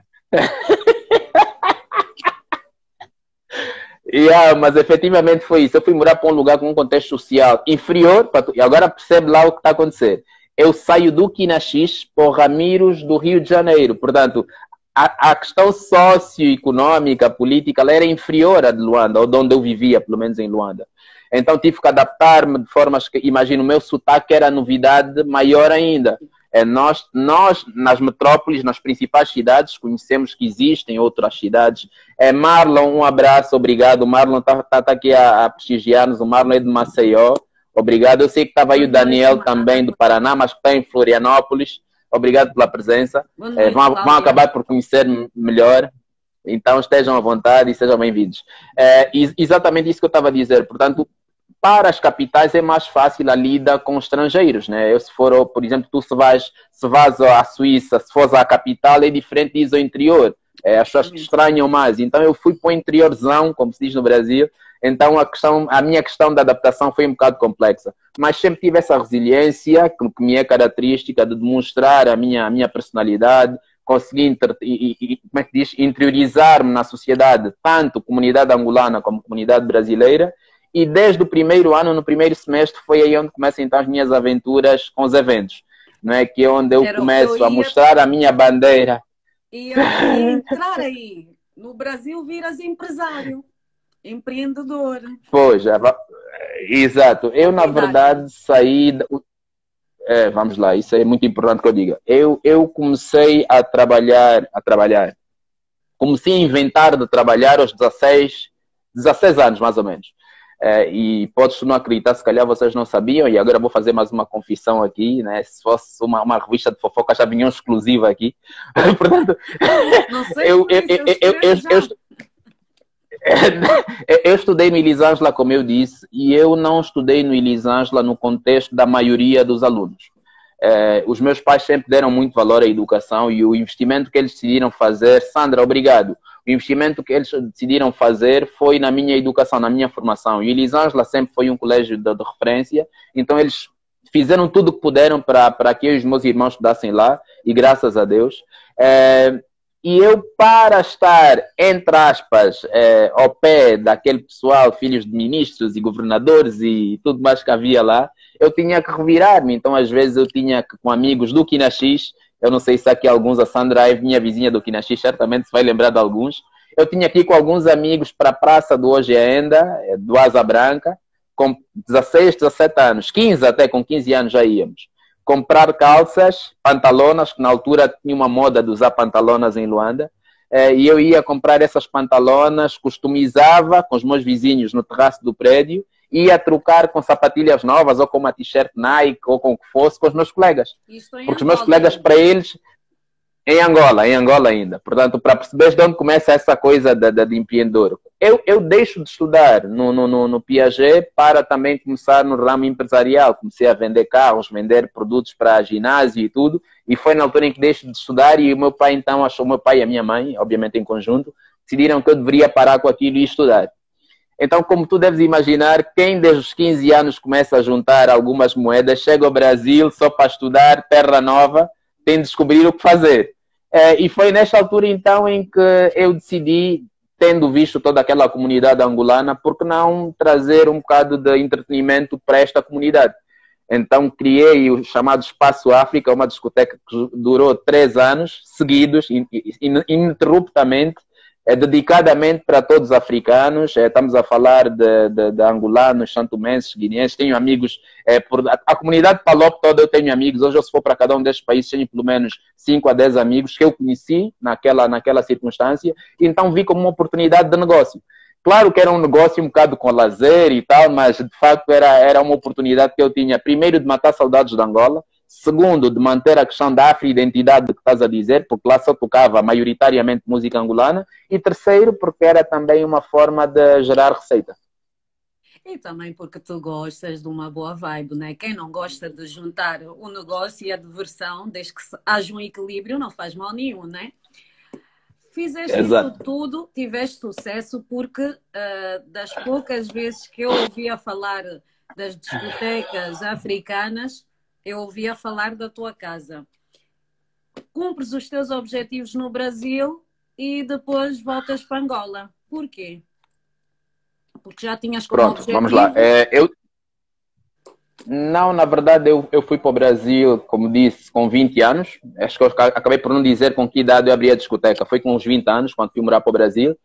yeah, mas efetivamente foi isso. Eu fui morar para um lugar com um contexto social inferior, e agora percebe lá o que está a acontecer. Eu saio do Quinaxis para o Ramires do Rio de Janeiro. Portanto, a, a questão socioeconômica, política, ela era inferior à de Luanda, ou de onde eu vivia, pelo menos em Luanda. Então tive que adaptar-me de formas que, imagino, o meu sotaque era novidade maior ainda. É, nós, nós, nas metrópoles, nas principais cidades, conhecemos que existem outras cidades. É, Marlon, um abraço, obrigado. O Marlon está tá, tá aqui a, a prestigiar-nos. O Marlon é de Maceió. Obrigado. Eu sei que estava aí o Daniel também do Paraná, mas que está em Florianópolis. Obrigado pela presença. É, vão, vão acabar por conhecer melhor. Então estejam à vontade e sejam bem-vindos. É, exatamente isso que eu estava a dizer. Portanto, para as capitais é mais fácil a lida com estrangeiros, né? Eu, se for, por exemplo, tu se vais, se vais à Suíça, se fores à capital, é diferente disso ao interior. É, as pessoas te estranham mais. Então eu fui para o interiorzão, como se diz no Brasil. Então a, questão, a minha questão da adaptação foi um bocado complexa. Mas sempre tive essa resiliência, que, que me é característica de demonstrar a minha, a minha personalidade, conseguir inter, e, e, como é que diz, interiorizar-me na sociedade, tanto comunidade angolana como comunidade brasileira. E desde o primeiro ano, no primeiro semestre, foi aí onde começam então as minhas aventuras com os eventos. Não é? Que é onde eu Era começo eu ia... a mostrar a minha bandeira. E eu ia entrar aí. No Brasil, viras empresário, empreendedor. Pois, exato. Eu, na verdade, saí... É, vamos lá, isso é muito importante que eu diga. Eu, eu comecei a trabalhar, a trabalhar. Comecei a inventar de trabalhar aos dezasseis, dezasseis anos, mais ou menos. É, e podes não acreditar, se calhar vocês não sabiam, e agora vou fazer mais uma confissão aqui, né? Se fosse uma, uma revista de fofoca, já vinha um exclusivo aqui. Portanto, não sei eu, eu, eu, eu, eu, eu, eu estudei no Elisângela, como eu disse, e eu não estudei no Elisângela no contexto da maioria dos alunos. É, os meus pais sempre deram muito valor à educação e o investimento que eles decidiram fazer, Sandra, obrigado. O investimento que eles decidiram fazer foi na minha educação, na minha formação. E o Elisângela sempre foi um colégio de, de referência, então eles fizeram tudo o que puderam para, para que eu e os meus irmãos estudassem lá, e graças a Deus. É, e eu, para estar, entre aspas, é, ao pé daquele pessoal, filhos de ministros e governadores e tudo mais que havia lá, eu tinha que revirar-me. Então, às vezes, eu tinha que, com amigos do Quinaxis, eu não sei se aqui alguns, a Sandra é minha vizinha do Quinaxis, certamente se vai lembrar de alguns. Eu tinha aqui com alguns amigos para a Praça do Hoje Ainda, do Asa Branca, com dezasseis, dezassete anos, quinze até, com quinze anos já íamos. Comprar calças, pantalonas, que na altura tinha uma moda de usar pantalonas em Luanda, e eu ia comprar essas pantalonas, customizava com os meus vizinhos no terraço do prédio, ia trocar com sapatilhas novas, ou com uma t-shirt Nike, ou com o que fosse, com os meus colegas. Porque os meus colegas, para eles, em Angola, em Angola ainda. Portanto, para perceber de onde começa essa coisa de, de, de empreendedor. Eu, eu deixo de estudar no, no, no, no Piaget para também começar no ramo empresarial. Comecei a vender carros, vender produtos para ginásio e tudo. E foi na altura em que deixo de estudar e o meu pai, então, achou, o meu pai e a minha mãe, obviamente em conjunto, decidiram que eu deveria parar com aquilo e estudar. Então, como tu deves imaginar, quem desde os quinze anos começa a juntar algumas moedas, chega ao Brasil só para estudar, terra nova, tem de descobrir o que fazer. É, e foi nesta altura, então, em que eu decidi, tendo visto toda aquela comunidade angolana, por que não trazer um bocado de entretenimento para esta comunidade? Então, criei o chamado Espaço África, uma discoteca que durou três anos seguidos, ininterruptamente, é dedicadamente para todos os africanos. É, estamos a falar de, de, de angolanos, santomenses, guineenses. Tenho amigos, é, por, a, a comunidade Palop toda eu tenho amigos. Hoje, eu, se for para cada um destes países, tenho pelo menos cinco a dez amigos que eu conheci naquela, naquela circunstância. Então, vi como uma oportunidade de negócio. Claro que era um negócio um bocado com lazer e tal, mas de facto era, era uma oportunidade que eu tinha, primeiro, de matar saudades de Angola, segundo, de manter a questão da afro-identidade que estás a dizer, porque lá só tocava maioritariamente música angolana, e terceiro, porque era também uma forma de gerar receita. E também porque tu gostas de uma boa vibe, né? Quem não gosta de juntar o negócio e a diversão, desde que haja um equilíbrio, não faz mal nenhum, né? Fizeste Exato. Isso tudo, tiveste sucesso, porque uh, das poucas vezes que eu ouvia falar das discotecas africanas, eu ouvia falar da tua casa. Cumpres os teus objetivos no Brasil e depois voltas para Angola. Porquê? Porque já tinhas como Pronto, objetivo... vamos lá. É, eu... Não, na verdade, eu, eu fui para o Brasil, como disse, com vinte anos. Acho que eu acabei por não dizer com que idade eu abri a discoteca. Foi com uns vinte anos, quando fui morar para o Brasil.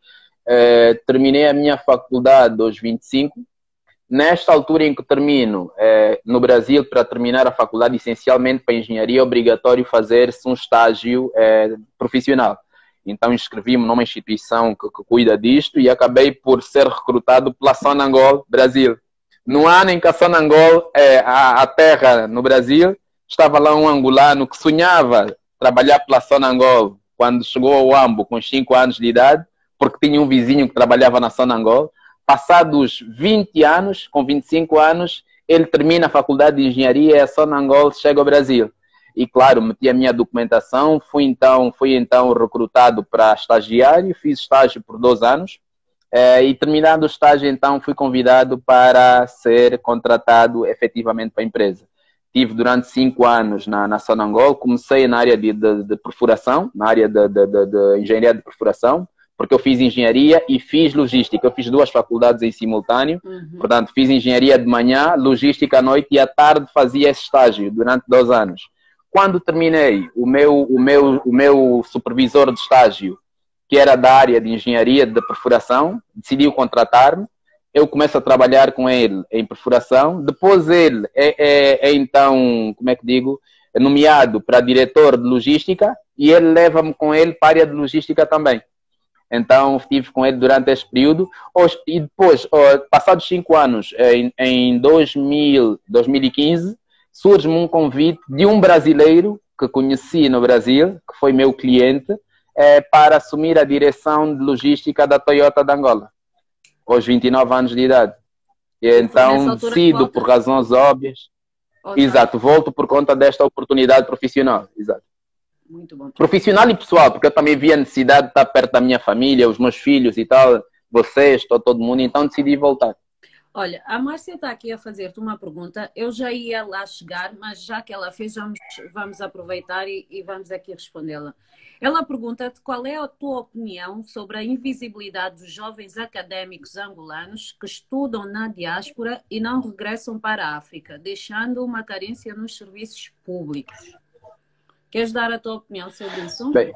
É, terminei a minha faculdade aos vinte e cinco. Nesta altura em que termino, é, no Brasil, para terminar a faculdade, essencialmente para engenharia, é obrigatório fazer-se um estágio é, profissional. Então inscrevi-me numa instituição que, que cuida disto e acabei por ser recrutado pela Sonangol Brasil. No ano em que a Sonangol, é, a, a terra no Brasil, estava lá um angolano que sonhava trabalhar pela Sonangol quando chegou ao Ambo com cinco anos de idade, porque tinha um vizinho que trabalhava na Sonangol. Passados vinte anos, com vinte e cinco anos, ele termina a faculdade de engenharia e a Sonangol chega ao Brasil. E claro, meti a minha documentação, fui então, fui então recrutado para estagiário, fiz estágio por dois anos. É, e terminado o estágio, então, fui convidado para ser contratado efetivamente para a empresa. Tive durante cinco anos na, na Sonangol, comecei na área de, de, de perfuração, na área de, de, de, de engenharia de perfuração, porque eu fiz engenharia e fiz logística. Eu fiz duas faculdades em simultâneo, uhum. Portanto, fiz engenharia de manhã, logística à noite e à tarde fazia esse estágio durante dois anos. Quando terminei, o meu, o meu, o meu supervisor de estágio, que era da área de engenharia de perfuração, decidiu contratar-me. Eu começo a trabalhar com ele em perfuração. Depois ele é, é, é então, como é que digo, é nomeado para diretor de logística e ele leva-me com ele para a área de logística também. Então, estive com ele durante esse período. E depois, passados cinco anos, em, em dois mil, dois mil e quinze, surge-me um convite de um brasileiro que conheci no Brasil, que foi meu cliente, É, para assumir a direção de logística da Toyota de Angola, aos vinte e nove anos de idade. E então decido, por razões óbvias, Outra. exato, volto por conta desta oportunidade profissional. Exato. Muito bom. Profissional e pessoal, porque eu também vi a necessidade de estar perto da minha família, os meus filhos e tal, vocês, todo, todo mundo, então decidi voltar. Olha, a Márcia está aqui a fazer-te uma pergunta. Eu já ia lá chegar, mas já que ela fez, vamos, vamos aproveitar e, e vamos aqui respondê-la. Ela pergunta-te qual é a tua opinião sobre a invisibilidade dos jovens académicos angolanos que estudam na diáspora e não regressam para a África, deixando uma carência nos serviços públicos. Queres dar a tua opinião sobre isso? Bem,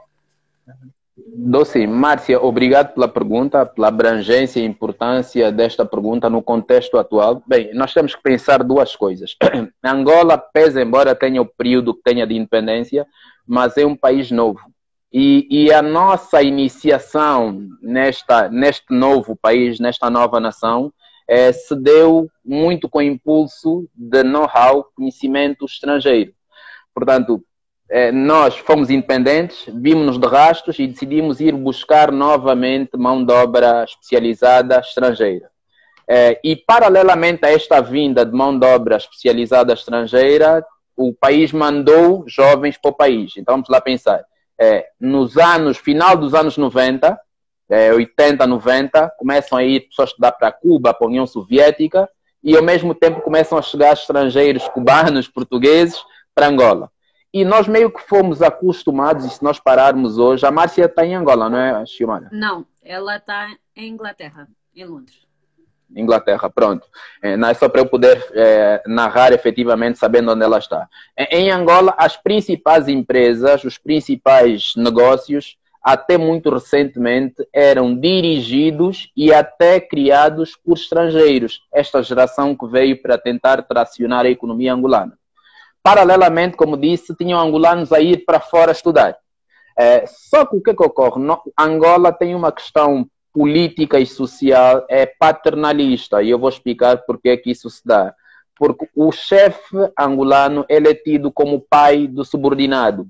dou sim. Márcia, obrigado pela pergunta, pela abrangência e importância desta pergunta no contexto atual. Bem, nós temos que pensar duas coisas. Angola, pese embora tenha o período que tenha de independência, mas é um país novo. E, e a nossa iniciação nesta, neste novo país, nesta nova nação, é, se deu muito com o impulso de know-how, conhecimento estrangeiro. Portanto, é, nós fomos independentes, vimos-nos de rastros e decidimos ir buscar novamente mão de obra especializada estrangeira. É, e paralelamente a esta vinda de mão de obra especializada estrangeira, o país mandou jovens para o país. Então vamos lá pensar. É, nos anos, final dos anos noventa, é, oitenta, noventa, começam a ir pessoas estudar para Cuba, para a União Soviética, e ao mesmo tempo começam a chegar estrangeiros cubanos, portugueses, para Angola. e nós meio que fomos acostumados, e se nós pararmos hoje, a Márcia está em Angola, não é, Xiomara? Não, ela está em Inglaterra, em Londres. Inglaterra, pronto. É, não é só para eu poder é, narrar efetivamente sabendo onde ela está. Em Angola, as principais empresas, os principais negócios, até muito recentemente, eram dirigidos e até criados por estrangeiros. Esta geração que veio para tentar tracionar a economia angolana. Paralelamente, como disse, tinham angolanos a ir para fora estudar. É, só que o que, é que ocorre? No, Angola tem uma questão política e social é paternalista, e eu vou explicar porque é que isso se dá. Porque o chefe angolano ele é tido como pai do subordinado.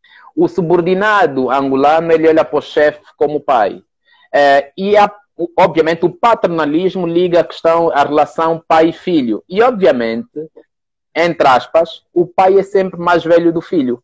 O subordinado angolano ele olha para o chefe como pai. É, e, a, obviamente, o paternalismo liga a questão, a relação pai-filho. E, obviamente, entre aspas, o pai é sempre mais velho do filho.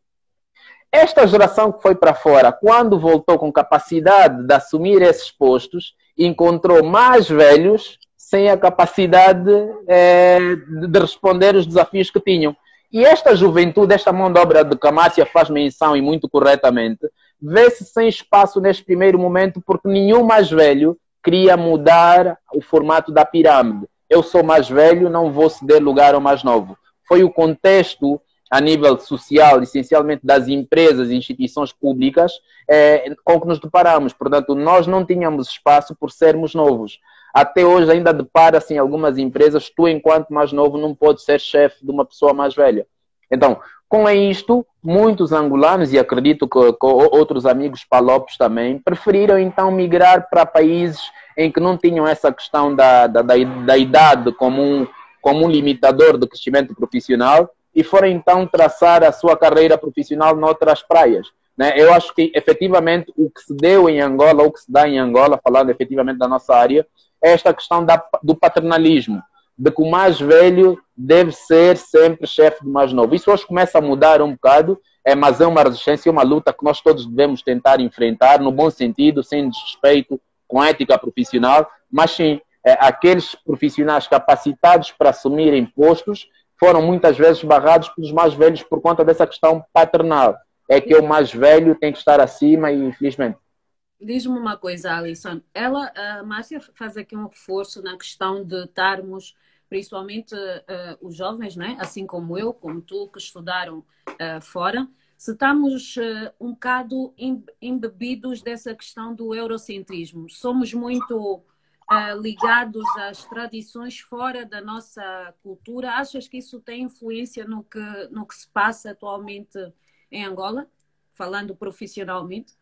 Esta geração que foi para fora, quando voltou com capacidade de assumir esses postos, encontrou mais velhos sem a capacidade é, de responder os desafios que tinham. E esta juventude, esta mão de obra de que a Márcia faz menção e muito corretamente, vê-se sem espaço neste primeiro momento porque nenhum mais velho queria mudar o formato da pirâmide. Eu sou mais velho, não vou ceder lugar ao mais novo. Foi o contexto a nível social, essencialmente das empresas e instituições públicas, é, com que nos deparamos. Portanto, nós não tínhamos espaço por sermos novos. Até hoje ainda depara-se em algumas empresas, tu, enquanto mais novo, não podes ser chefe de uma pessoa mais velha. Então, com isto, muitos angolanos, e acredito que, que outros amigos palopes também, preferiram então migrar para países em que não tinham essa questão da, da, da, da idade como um, como um limitador do crescimento profissional, e foram então traçar a sua carreira profissional noutras praias. Né? Eu acho que efetivamente o que se deu em Angola, ou o que se dá em Angola, falando efetivamente da nossa área, é esta questão da, do paternalismo, de que o mais velho deve ser sempre chefe do mais novo. Isso hoje começa a mudar um bocado, é, mas é uma resistência, uma luta que nós todos devemos tentar enfrentar, no bom sentido, sem desrespeito, com a ética profissional, mas sim, é, aqueles profissionais capacitados para assumirem postos foram muitas vezes barrados pelos mais velhos por conta dessa questão paternal. É que o mais velho tem que estar acima e, infelizmente. Diz-me uma coisa, Alisson. Ela, a Márcia faz aqui um reforço na questão de estarmos, principalmente uh, os jovens, né? Assim como eu, como tu, que estudaram uh, fora, se estamos uh, um bocado embebidos dessa questão do eurocentrismo. Somos muito Uh, ligados às tradições fora da nossa cultura. Achas que isso tem influência no que, no que se passa atualmente em Angola, falando profissionalmente?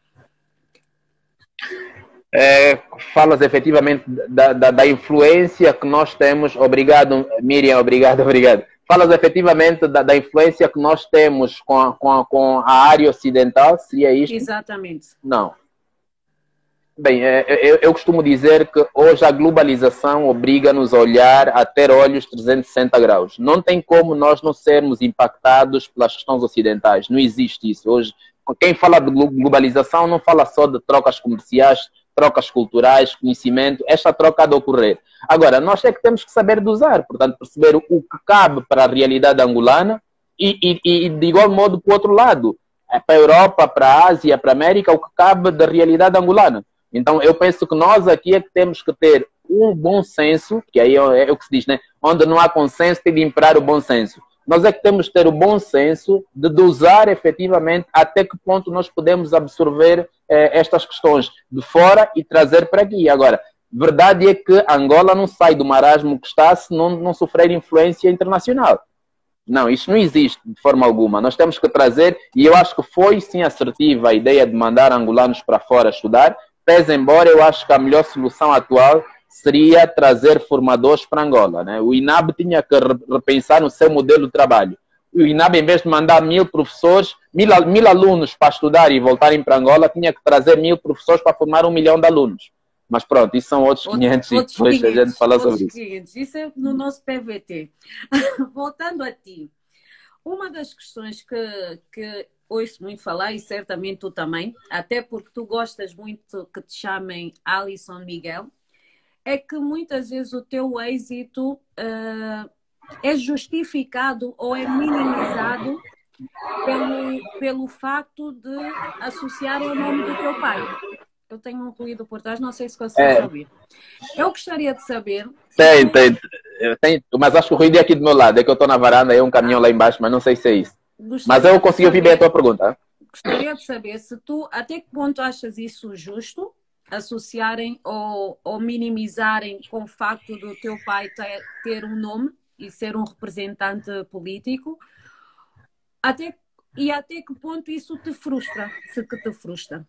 É, falas efetivamente da, da, da influência que nós temos. Obrigado, Miriam, obrigado, obrigado. Falas efetivamente da, da influência que nós temos com a, com, a, com a área ocidental, seria isto? Exatamente. Não. Bem, eu, eu costumo dizer que hoje a globalização obriga-nos a olhar, a ter olhos trezentos e sessenta graus. Não tem como nós não sermos impactados pelas questões ocidentais. Não existe isso. Hoje, quem fala de globalização não fala só de trocas comerciais, trocas culturais, conhecimento. Esta troca há de ocorrer. Agora, nós é que temos que saber dosar, portanto, perceber o que cabe para a realidade angolana e, e, e de igual modo, para o outro lado, para a Europa, para a Ásia, para a América, o que cabe da realidade angolana. Então, eu penso que nós aqui é que temos que ter um bom senso, que aí é, é o que se diz, né? Onde não há consenso, tem de imperar o bom senso. Nós é que temos que ter o bom senso de dosar efetivamente até que ponto nós podemos absorver eh, estas questões de fora e trazer para aqui. Agora, verdade é que Angola não sai do marasmo que está se não, não sofrer influência internacional. Não, isso não existe de forma alguma. Nós temos que trazer, e eu acho que foi sim assertiva a ideia de mandar angolanos para fora estudar, pese embora eu acho que a melhor solução atual seria trazer formadores para Angola. Né? O I N A B tinha que repensar no seu modelo de trabalho. O I N A B, em vez de mandar mil professores, mil, mil alunos para estudar e voltarem para Angola, tinha que trazer mil professores para formar um milhão de alunos. Mas pronto, isso são outros quinhentos outros, e depois quinhentos, a gente fala sobre isso. quinhentos. Isso é no nosso P V T. Voltando a ti, uma das questões que, que ouço muito falar, e certamente tu também, até porque tu gostas muito que te chamem Alisson Miguel, é que muitas vezes o teu êxito uh, é justificado ou é minimizado pelo, pelo facto de associar o nome do teu pai. Eu tenho um ruído por trás, não sei se consegues É, ouvir. Eu gostaria de saber... se tem, tu tem, tem, mas acho que o ruído é aqui do meu lado, é que eu estou na varanda, é um caminhão lá embaixo, mas não sei se é isso. Mas gostaria eu de consegui ouvir bem a saber, tua pergunta. gostaria de saber se tu, até que ponto achas isso justo, associarem ou, ou minimizarem com o facto do teu pai ter, ter um nome e ser um representante político, até, e até que ponto isso te frustra, se que te frustra.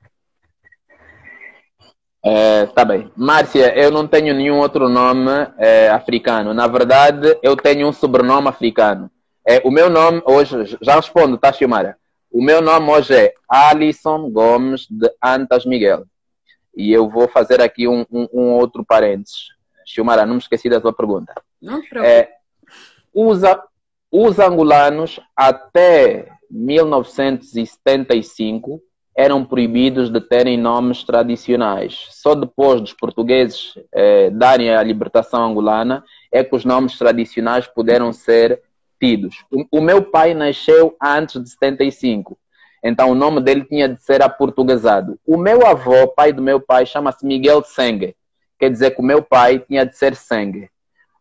É, tá bem. Márcia, eu não tenho nenhum outro nome é, africano. Na verdade, eu tenho um sobrenome africano. É, o meu nome hoje, já respondo, tá, Xiomara? O meu nome hoje é Alisson Gomes de Antas Miguel. E eu vou fazer aqui um, um, um outro parênteses. Xiomara, não me esqueci da tua pergunta. Não te preocupes. É, os, os angolanos, até mil novecentos e setenta e cinco, eram proibidos de terem nomes tradicionais. Só depois dos portugueses eh, darem a libertação angolana é que os nomes tradicionais puderam ser tidos. O, o meu pai nasceu antes de setenta e cinco, então o nome dele tinha de ser aportuguesado. O meu avô, pai do meu pai, chama-se Miguel Sengue, quer dizer que o meu pai tinha de ser Sengue.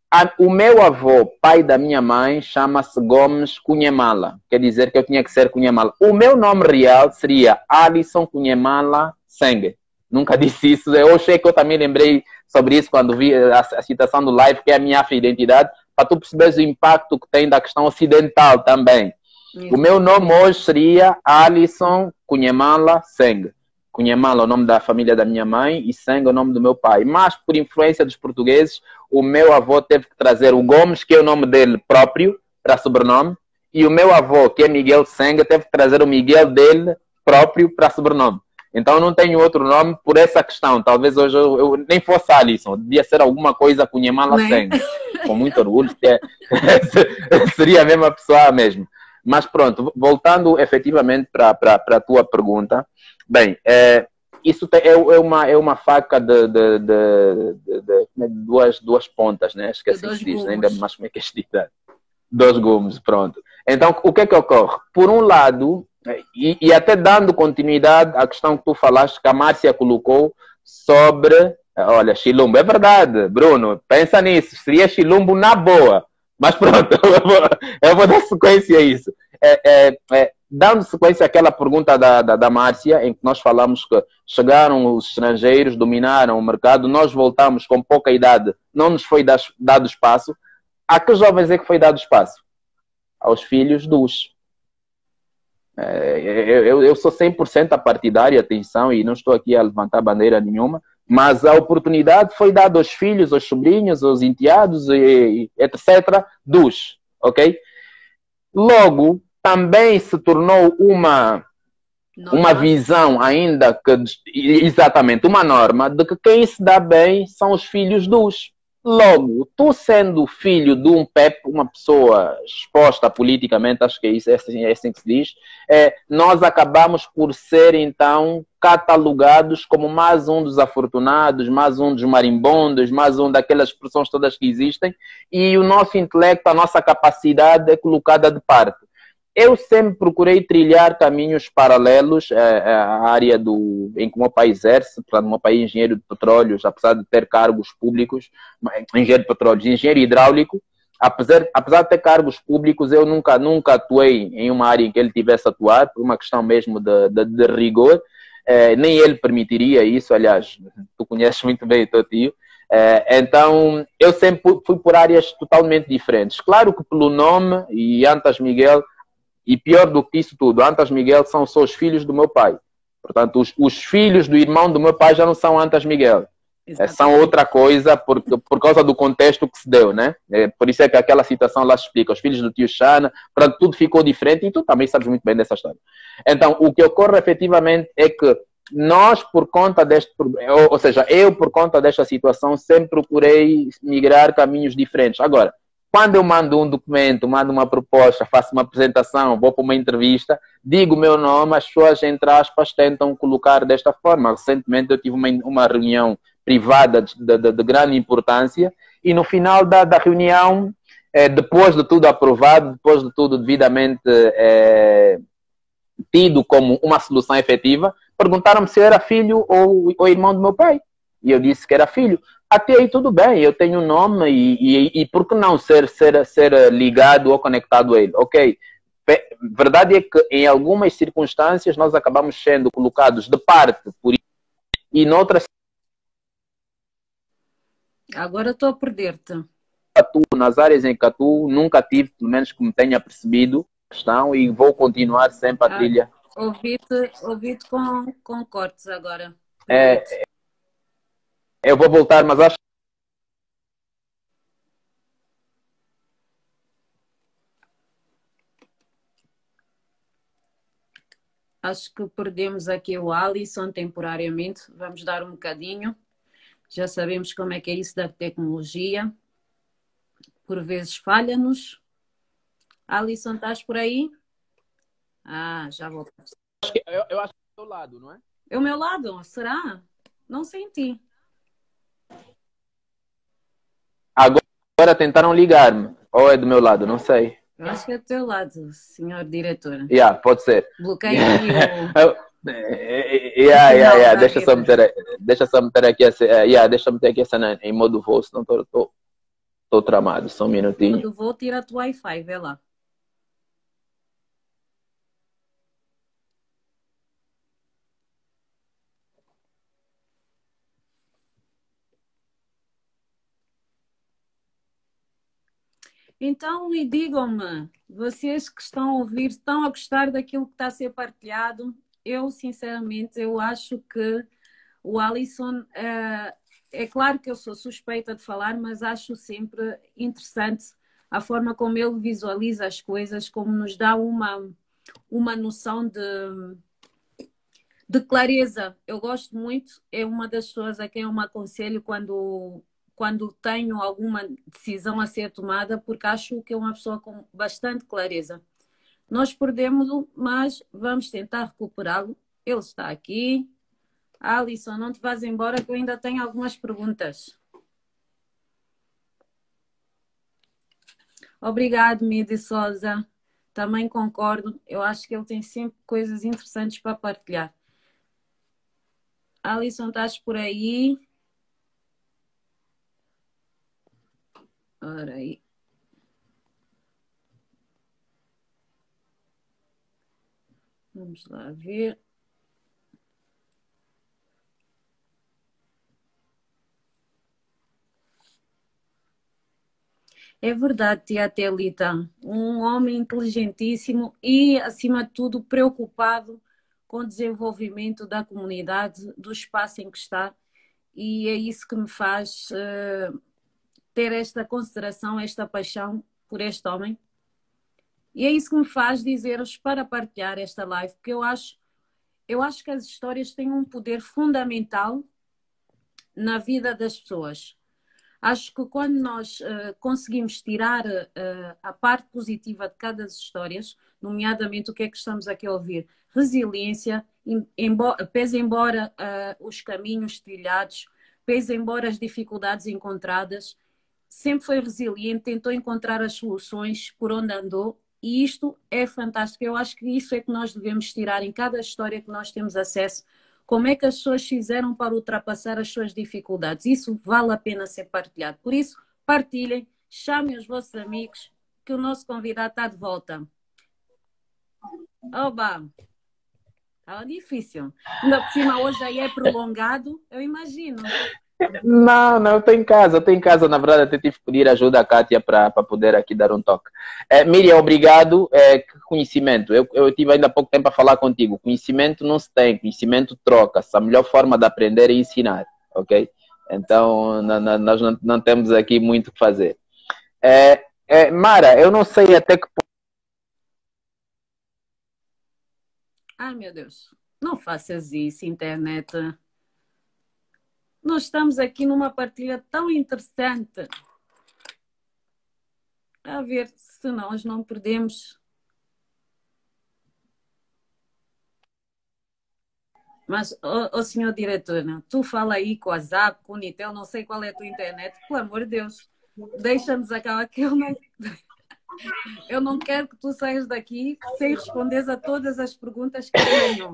O meu avô, pai da minha mãe, chama-se Gomes Cunhamala. Quer dizer que eu tinha que ser Cunhamala. O meu nome real seria Alisson Cunhamala Sengue. Nunca disse isso. Eu achei que eu também lembrei sobre isso quando vi a, a citação do live, que é a minha identidade, para tu perceberes o impacto que tem da questão ocidental também. Isso. O meu nome hoje seria Alisson Cunhamala Sengue. Cunhamala é o nome da família da minha mãe e Sengue é o nome do meu pai. Mas, por influência dos portugueses, o meu avô teve que trazer o Gomes, que é o nome dele próprio, para sobrenome, e o meu avô, que é Miguel Sengue, teve que trazer o Miguel dele próprio para sobrenome. Então, eu não tenho outro nome por essa questão. Talvez hoje eu, eu nem fosse Alisson, devia ser alguma coisa Cunhamala Sengue. Com muito orgulho, que é, seria a mesma pessoa mesmo. Mas pronto, voltando efetivamente para a tua pergunta, bem, é, isso é, é, uma, é uma faca de, de, de, de, de, de duas, duas pontas, né? Esqueci que se diz, ainda mais como é que é diz. Dois gumes, pronto. Então, o que é que ocorre? Por um lado, e, e até dando continuidade à questão que tu falaste, que a Márcia colocou sobre, olha, Chilumbo, é verdade, Bruno, pensa nisso, seria Chilumbo na boa. Mas pronto, eu vou, eu vou dar sequência a isso. É, é, é, dando sequência àquela pergunta da, da, da Márcia, em que nós falamos que chegaram os estrangeiros, dominaram o mercado, nós voltamos com pouca idade, não nos foi dado espaço. A que jovens é que foi dado espaço? Aos filhos dos. É, eu, eu sou cem por cento partidário, atenção, e não estou aqui a levantar bandeira nenhuma, mas a oportunidade foi dada aos filhos, aos sobrinhos, aos enteados, e, etcétera, dos, ok? Logo, também se tornou uma, uma visão ainda, que, exatamente, uma norma, de que quem se dá bem são os filhos dos. Logo, tu sendo filho de um P E P, uma pessoa exposta politicamente, acho que é, isso, é, assim, é assim que se diz, é, nós acabamos por ser, então, catalogados como mais um dos afortunados, mais um dos marimbondos, mais um daquelas expressões todas que existem, e o nosso intelecto, a nossa capacidade é colocada de parte. Eu sempre procurei trilhar caminhos paralelos à área do, em que o meu pai exerce. Portanto, o meu pai é engenheiro de petróleos, apesar de ter cargos públicos, engenheiro de petróleos, engenheiro hidráulico, apesar, apesar de ter cargos públicos, eu nunca, nunca atuei em uma área em que ele tivesse a atuar, por uma questão mesmo de, de, de rigor. Eh, nem ele permitiria isso, aliás, tu conheces muito bem o teu tio. Eh, então, eu sempre fui por áreas totalmente diferentes. Claro que pelo nome, e Antas Miguel, e pior do que isso tudo, Antas Miguel são só os filhos do meu pai. Portanto, os, os filhos do irmão do meu pai já não são Antas Miguel. É, são outra coisa por, por causa do contexto que se deu, né? É, por isso é que aquela citação lá se explica. Os filhos do tio Xana, portanto, tudo ficou diferente e tu também sabes muito bem dessa história. Então, o que ocorre efetivamente é que nós, por conta deste... Ou, ou seja, eu, por conta desta situação, sempre procurei migrar caminhos diferentes. Agora, quando eu mando um documento, mando uma proposta, faço uma apresentação, vou para uma entrevista, digo o meu nome, as pessoas, entre aspas, tentam colocar desta forma. Recentemente eu tive uma, uma reunião privada de, de, de grande importância e no final da, da reunião é, depois de tudo aprovado, depois de tudo devidamente é, tido como uma solução efetiva, perguntaram-me se eu era filho ou, ou irmão do meu pai. E eu disse que era filho. Até aí tudo bem, eu tenho um nome e, e, e por que não ser, ser, ser ligado ou conectado a ele? Ok, verdade é que em algumas circunstâncias nós acabamos sendo colocados de parte por isso e noutras Agora estou a perder-te. nas áreas em que atuo, nunca tive, pelo menos que me tenha percebido a questão e vou continuar sempre a Ah, trilha. ouvi-te ouvi com, com cortes agora. É, eu vou voltar, mas acho Acho que perdemos aqui o Alisson temporariamente. Vamos dar um bocadinho. Já sabemos como é que é isso da tecnologia. Por vezes falha-nos. Alisson, estás por aí? Ah, já voltaste. que, eu, eu acho que é do teu lado, não é? É o meu lado? Será? Não senti. Agora, agora tentaram ligar-me. Ou é do meu lado, não sei. Eu acho que é do teu lado, senhor diretor. Yeah, pode ser. Bloqueia aqui o, yeah, o yeah, sinal yeah. da Deixa, só rede. meter, deixa só meter aqui essa, yeah, deixa meter aqui essa em modo voo, senão estou tramado. Só um minutinho. Quando vou, tira o Wi-Fi, vê lá. Então, e digam-me, vocês que estão a ouvir, estão a gostar daquilo que está a ser partilhado? Eu, sinceramente, eu acho que o Alisson, é, é claro que eu sou suspeita de falar, mas acho sempre interessante a forma como ele visualiza as coisas, como nos dá uma, uma noção de, de clareza. Eu gosto muito, é uma das pessoas a quem eu me aconselho quando, quando tenho alguma decisão a ser tomada, porque acho que é uma pessoa com bastante clareza. Nós perdemos-o, mas vamos tentar recuperá-lo. Ele está aqui. Alisson, não te vás embora que eu ainda tenho algumas perguntas. Obrigado, Midi Souza. Também concordo. Eu acho que ele tem sempre coisas interessantes para partilhar. Alisson, estás por aí? Ora aí. Vamos lá ver. É verdade, tia Telita. Um homem inteligentíssimo e, acima de tudo, preocupado com o desenvolvimento da comunidade, do espaço em que está. E é isso que me faz uh, ter esta consideração, esta paixão por este homem. E é isso que me faz dizer-vos para partilhar esta live, porque eu acho, eu acho que as histórias têm um poder fundamental na vida das pessoas. Acho que quando nós uh, conseguimos tirar uh, a parte positiva de cada das histórias, nomeadamente o que é que estamos aqui a ouvir, resiliência, embora, pese embora uh, os caminhos trilhados, pese embora as dificuldades encontradas, sempre foi resiliente, tentou encontrar as soluções por onde andou, e isto é fantástico. Eu acho que isso é que nós devemos tirar em cada história que nós temos acesso. Como é que as pessoas fizeram para ultrapassar as suas dificuldades? Isso vale a pena ser partilhado. Por isso, partilhem, chamem os vossos amigos, que o nosso convidado está de volta. Oba! Estava difícil. Ainda por cima, hoje aí é prolongado, eu imagino. Não, não, eu estou em casa, eu estou em casa. Na verdade, até tive que pedir ajuda à Kátia para poder aqui dar um toque. É, Miriam, obrigado. É, que conhecimento. Eu, eu tive ainda há pouco tempo a falar contigo. Conhecimento não se tem, conhecimento troca-se. A melhor forma de aprender é ensinar, ok? Então, não, não, nós não, não temos aqui muito o que fazer. É, é, Mara, eu não sei até que ponto. Ai, meu Deus. Não faças isso, internet. Nós estamos aqui numa partilha tão interessante. A ver se nós não perdemos. Mas, ô, ô senhor diretor, né? Tu fala aí com a Zap, com o Nitel, não sei qual é a tua internet, pelo amor de Deus. deixa-nos acabar que eu não, eu não quero que tu saias daqui sem responderes a todas as perguntas que tenho.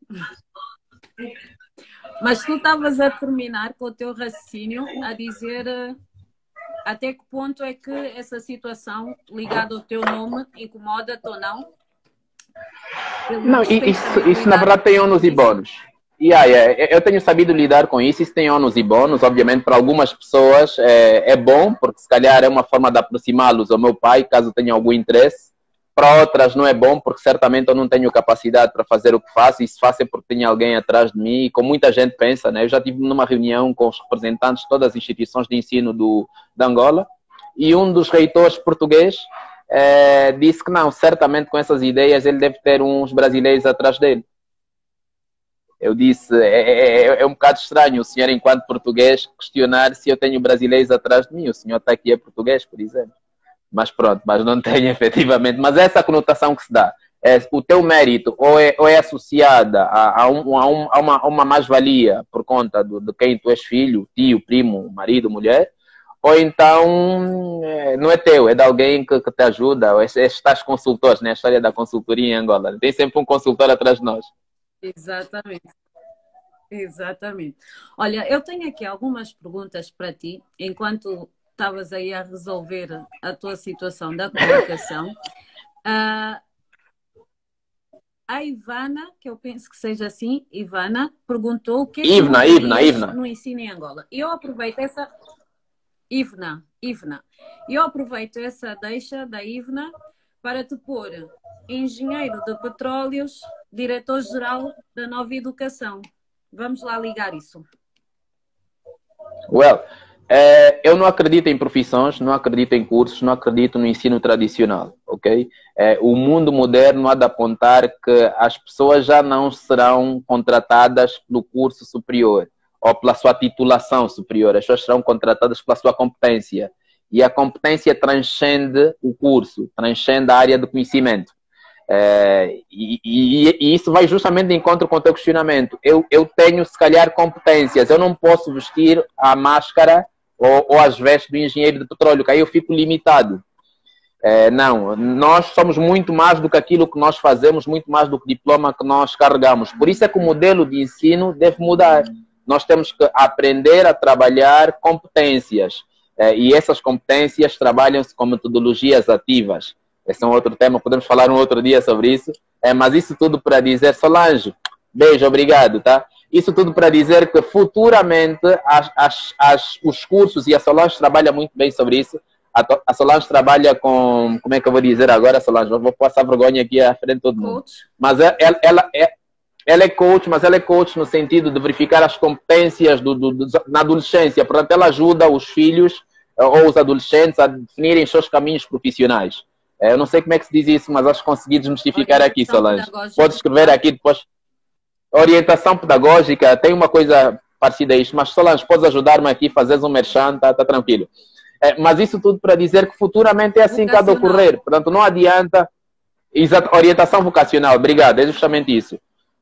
Mas tu estavas a terminar com o teu raciocínio a dizer uh, até que ponto é que essa situação ligada ao teu nome incomoda-te ou não? Não, isso, isso na verdade tem ônus e bônus. Yeah, yeah, eu tenho sabido lidar com isso, isso tem ônus e bônus. Obviamente, para algumas pessoas é, é bom, porque se calhar é uma forma de aproximá-los ao meu pai, caso tenham algum interesse. Para outras não é bom, porque certamente eu não tenho capacidade para fazer o que faço, e se faço é porque tem alguém atrás de mim, e como muita gente pensa, né? Eu já estive numa reunião com os representantes de todas as instituições de ensino do, de Angola, e um dos reitores português é, disse que não, certamente com essas ideias ele deve ter uns brasileiros atrás dele. Eu disse, é, é, é um bocado estranho o senhor, enquanto português, questionar se eu tenho brasileiros atrás de mim. O senhor está aqui é português, por exemplo. Mas pronto, mas não tem efetivamente. Mas essa conotação que se dá, é, o teu mérito ou é, ou é associada a, a, um, a, um, a uma, a uma mais-valia por conta do, de quem tu és filho, tio, primo, marido, mulher, ou então é, não é teu, é de alguém que, que te ajuda, ou é, é, estás consultores, né? A história da consultoria em Angola. Tem sempre um consultor atrás de nós. Exatamente. Exatamente. Olha, eu tenho aqui algumas perguntas para ti, enquanto estavas aí a resolver a tua situação da comunicação. Uh, a Ivana, que eu penso que seja assim, Ivana, perguntou o que é que Ivna, Ivna, Ivna. no ensino em Angola. E eu aproveito essa... Ivna, Ivna. E eu aproveito essa deixa da Ivna para te pôr engenheiro de petróleos, diretor-geral da Nova Educação. Vamos lá ligar isso. Well, é, eu não acredito em profissões, não acredito em cursos, não acredito no ensino tradicional, ok? É, o mundo moderno há de apontar que as pessoas já não serão contratadas pelo curso superior ou pela sua titulação superior, as pessoas serão contratadas pela sua competência. E a competência transcende o curso, transcende a área de conhecimento. É, e, e, e isso vai justamente de encontro com o teu questionamento. Eu, eu tenho, se calhar, competências. Eu não posso vestir a máscara ou, ou as vestes do engenheiro de petróleo, que aí eu fico limitado. É, não, nós somos muito mais do que aquilo que nós fazemos, muito mais do que o diploma que nós carregamos. Por isso é que o modelo de ensino deve mudar. Nós temos que aprender a trabalhar competências. É, e essas competências trabalham-se com metodologias ativas. Esse é um outro tema, podemos falar um outro dia sobre isso. É, mas isso tudo para dizer, Solange, beijo, obrigado, tá? Isso tudo para dizer que futuramente as, as, as, os cursos, e a Solange trabalha muito bem sobre isso, a, a Solange trabalha com, como é que eu vou dizer agora, Solange? Eu vou passar vergonha aqui à frente de todo mundo. Coach. Mas ela, ela, é, ela é coach, mas ela é coach no sentido de verificar as competências do, do, do, na adolescência. Portanto, ela ajuda os filhos ou os adolescentes a definirem seus caminhos profissionais. Eu não sei como é que se diz isso, mas acho que consegui desmistificar aqui, Solange. Pode escrever aqui depois. Orientação pedagógica, tem uma coisa parecida a isto, mas Solange, podes ajudar-me aqui, fazeres um merchan, tá, tá tranquilo. É, mas isso tudo para dizer que futuramente é assim que há de ocorrer. Portanto, não adianta... Exato, orientação vocacional, obrigado, é justamente isso.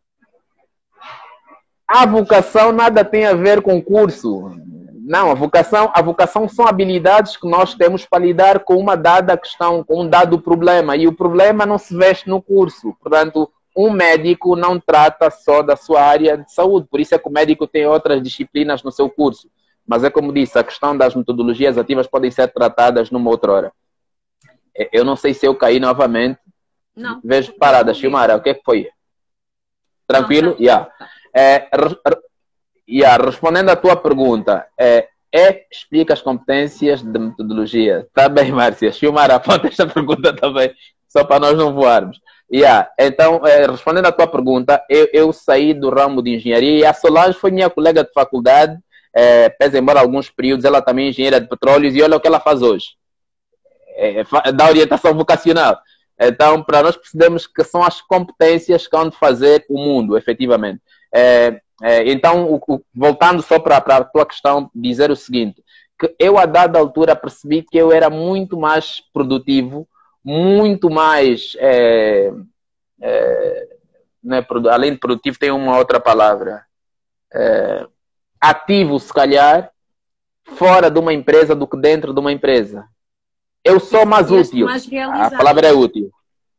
A vocação nada tem a ver com curso. Não, a vocação, a vocação são habilidades que nós temos para lidar com uma dada questão, com um dado problema. E o problema não se veste no curso. Portanto, um médico não trata só da sua área de saúde. Por isso é que o médico tem outras disciplinas no seu curso. Mas é como disse, a questão das metodologias ativas podem ser tratadas numa outra hora. Eu não sei se eu caí novamente. Não. Vejo parada, Ximara, o que é que foi? Tranquilo? Já. Yeah. É, Yeah, respondendo à tua pergunta, é, é, explica as competências de metodologia. Está bem, Márcia. Xilmar, aponta esta pergunta também, só para nós não voarmos. Yeah, então, é, respondendo à tua pergunta, eu, eu saí do ramo de engenharia e a Solange foi minha colega de faculdade, é, pese embora alguns períodos, ela também é engenheira de petróleos e olha o que ela faz hoje. É, é, dá orientação vocacional. Então, para nós percebemos que são as competências que vão fazer o mundo, efetivamente. É, É, então, o, o, voltando só para a tua questão, dizer o seguinte, que eu a dada altura percebi que eu era muito mais produtivo, muito mais, é, é, né, além de produtivo tem uma outra palavra, é, ativo se calhar, fora de uma empresa do que dentro de uma empresa. Eu sou mais útil. Mais a palavra é útil.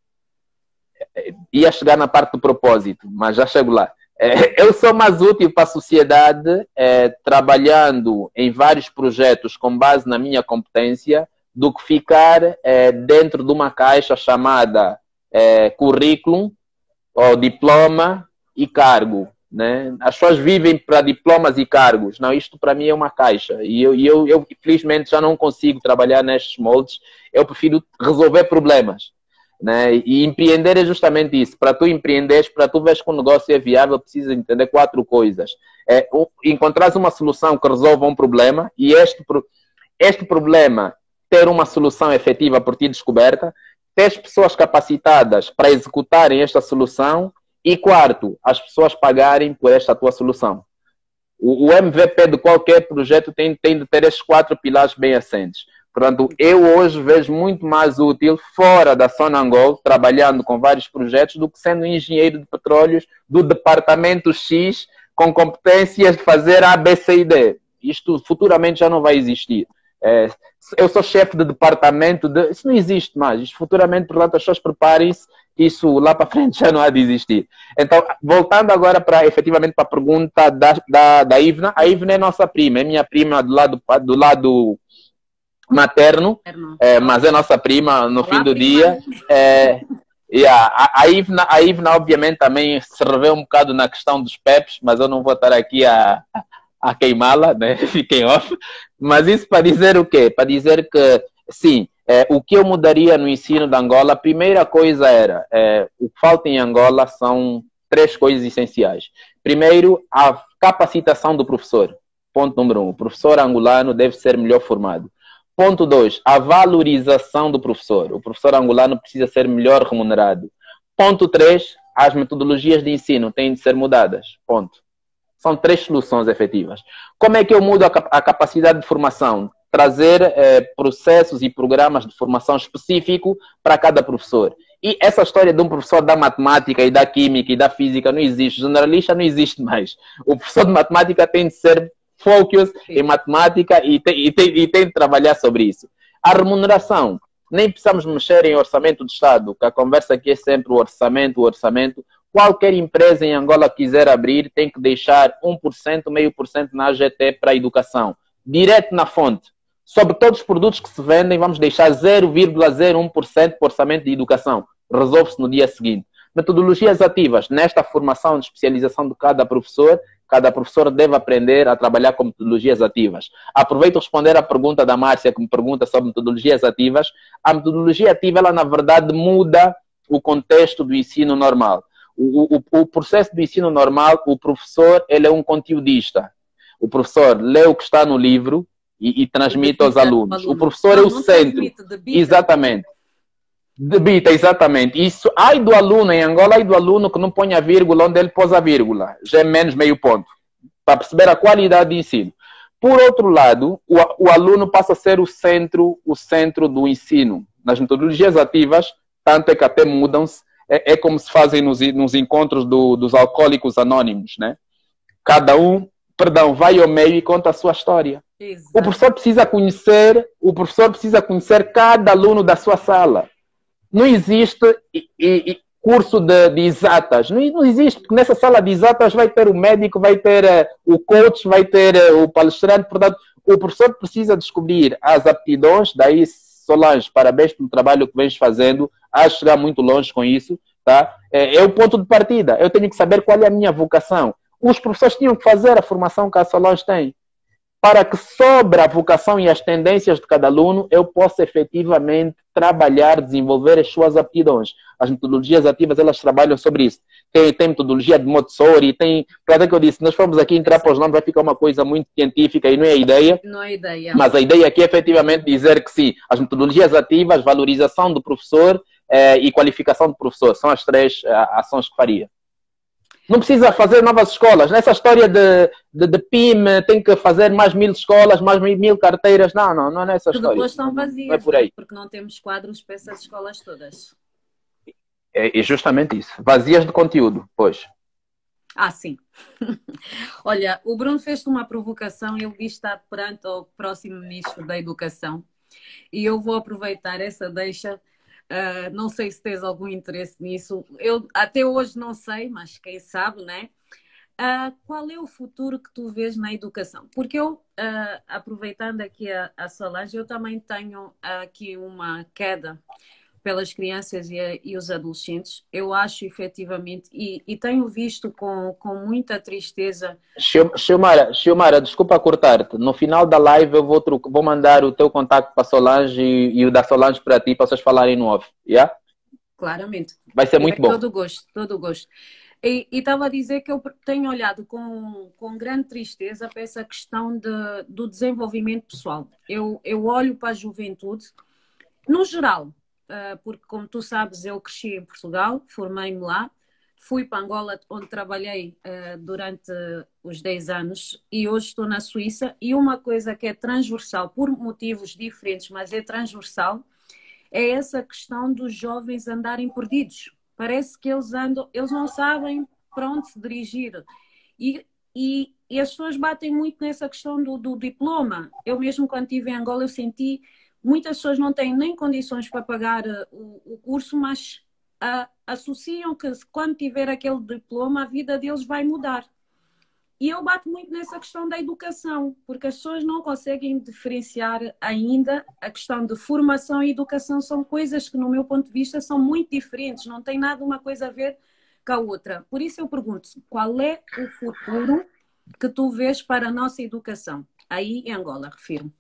Ia chegar na parte do propósito, mas já chego lá. É, eu sou mais útil para a sociedade é, trabalhando em vários projetos com base na minha competência do que ficar é, dentro de uma caixa chamada é, currículo, ou diploma e cargo. Né? As pessoas vivem para diplomas e cargos. Não, isto para mim é uma caixa. E eu, eu, eu, infelizmente, já não consigo trabalhar nestes moldes. Eu prefiro resolver problemas. Né? E empreender é justamente isso. Para tu empreenderes, para tu veres que o negócio é viável, precisa entender quatro coisas. É, encontrar uma solução que resolva um problema e este, este problema ter uma solução efetiva por ti descoberta, ter pessoas capacitadas para executarem esta solução e, quarto, as pessoas pagarem por esta tua solução. O, o M V P de qualquer projeto tem, tem de ter estes quatro pilares bem assentes. Portanto, eu hoje vejo muito mais útil fora da Sonangol, trabalhando com vários projetos, do que sendo engenheiro de petróleos do departamento X com competências de fazer A, B, C e D. Isto futuramente já não vai existir. É, eu sou chefe de departamento de... Isso não existe mais. Isto futuramente, portanto, as pessoas preparem-se que isso lá para frente já não há de existir. Então, voltando agora para, efetivamente, para a pergunta da, da, da Ivna. A Ivna é nossa prima, é minha prima do lado, do lado materno, é, mas é nossa prima no Olá, fim do prima. dia. É, yeah, a, a, Ivna, a Ivna, obviamente, também se revê um bocado na questão dos P E Ps, mas eu não vou estar aqui a... a queimá-la, né? Fiquem off. Mas isso para dizer o quê? Para dizer que, sim, é, o que eu mudaria no ensino da Angola, a primeira coisa era, é, o que falta em Angola são três coisas essenciais. Primeiro, a capacitação do professor. Ponto número um, o professor angolano deve ser melhor formado. Ponto dois, a valorização do professor. O professor angolano precisa ser melhor remunerado. Ponto três, as metodologias de ensino têm de ser mudadas. Ponto. São três soluções efetivas. Como é que eu mudo a, cap a capacidade de formação? Trazer eh, processos e programas de formação específico para cada professor. E essa história de um professor da matemática e da química e da física não existe. Generalista não existe mais. O professor de matemática tem de ser focus em matemática e tem, e, tem, e tem de trabalhar sobre isso. A remuneração. Nem precisamos mexer em orçamento do Estado, que a conversa aqui é sempre o orçamento, o orçamento. Qualquer empresa em Angola que quiser abrir tem que deixar um por cento, meio por cento na A G T para a educação. Direto na fonte. Sobre todos os produtos que se vendem, vamos deixar zero vírgula zero um por cento para orçamento de educação. Resolve-se no dia seguinte. Metodologias ativas. Nesta formação de especialização de cada professor, cada professor deve aprender a trabalhar com metodologias ativas. Aproveito responder à pergunta da Márcia, que me pergunta sobre metodologias ativas. A metodologia ativa, ela na verdade muda o contexto do ensino normal. O, o, o processo do ensino normal, o professor ele é um conteudista. O professor lê o que está no livro e, e transmite aos alunos. O professor não, é o centro. Exatamente. Debita, exatamente. Isso, ai do aluno em Angola, ai do aluno que não põe a vírgula onde ele pôs a vírgula. Já é menos meio ponto. Para perceber a qualidade do ensino. Por outro lado, o, o aluno passa a ser o centro, o centro do ensino. Nas metodologias ativas, tanto é que até mudam-se. É, é como se fazem nos, nos encontros do, dos alcoólicos anônimos, né? Cada um, perdão, vai ao meio e conta a sua história. Exato. O professor precisa conhecer, o professor precisa conhecer cada aluno da sua sala. Não existe e, e, curso de, de exatas, não, não existe, porque nessa sala de exatas vai ter o médico, vai ter uh, o coach, vai ter uh, o palestrante, portanto, o professor precisa descobrir as aptidões, daí Solange, parabéns pelo trabalho que vens fazendo, a chegar muito longe com isso, tá? É, é o ponto de partida. Eu tenho que saber qual é a minha vocação. Os professores tinham que fazer a formação que a Solange tem, para que sobre a vocação e as tendências de cada aluno eu possa efetivamente trabalhar, desenvolver as suas aptidões. As metodologias ativas, elas trabalham sobre isso. Tem, tem metodologia de Montessori, tem... Claro que eu disse, nós formos aqui entrar para os nomes, vai ficar uma coisa muito científica e não é a ideia. Não é a ideia. Mas a ideia aqui é efetivamente dizer que sim, as metodologias ativas, valorização do professor eh, e qualificação do professor, são as três eh, ações que faria. Não precisa fazer novas escolas. Nessa história de, de, de P I M, tem que fazer mais mil escolas, mais mil carteiras. Não, não, não é nessa história. Depois estão vazias, não é por aí. Porque não temos quadros para essas escolas todas. É, é justamente isso. Vazias de conteúdo, pois. Ah, sim. Olha, o Bruno fez uma provocação e eu vi estar perante o próximo Ministro da Educação. E eu vou aproveitar essa deixa. Uh, não sei se tens algum interesse nisso. Eu até hoje não sei, mas quem sabe, né? Uh, qual é o futuro que tu vês na educação? Porque eu, uh, aproveitando aqui a, a Solange, eu também tenho uh, aqui uma queda pelas crianças e, a, e os adolescentes. Eu acho efetivamente, e, e tenho visto com, com muita tristeza. Xiomara, Xiomara, desculpa cortar-te. No final da live eu vou, vou mandar o teu contato para a Solange e, e o da Solange para ti, para vocês falarem no off, yeah? Claramente. Vai ser muito é, bom. Todo gosto, todo gosto. E estava a dizer que eu tenho olhado com, com grande tristeza para essa questão de, do desenvolvimento pessoal. Eu, eu olho para a juventude, no geral, uh, porque como tu sabes, eu cresci em Portugal, formei-me lá, fui para Angola, onde trabalhei uh, durante os dez anos, e hoje estou na Suíça, e uma coisa que é transversal, por motivos diferentes, mas é transversal, é essa questão dos jovens andarem perdidos. Parece que eles andam, eles não sabem para onde se dirigir. E, e, e as pessoas batem muito nessa questão do, do diploma. Eu mesmo, quando estive em Angola, eu senti muitas pessoas não têm nem condições para pagar uh, o, o curso, mas uh, associam que quando tiver aquele diploma, a vida deles vai mudar. E eu bato muito nessa questão da educação, porque as pessoas não conseguem diferenciar ainda a questão de formação e educação. São coisas que, no meu ponto de vista, são muito diferentes, não tem nada uma coisa a ver com a outra. Por isso eu pergunto, qual é o futuro que tu vês para a nossa educação? Aí em Angola, refiro.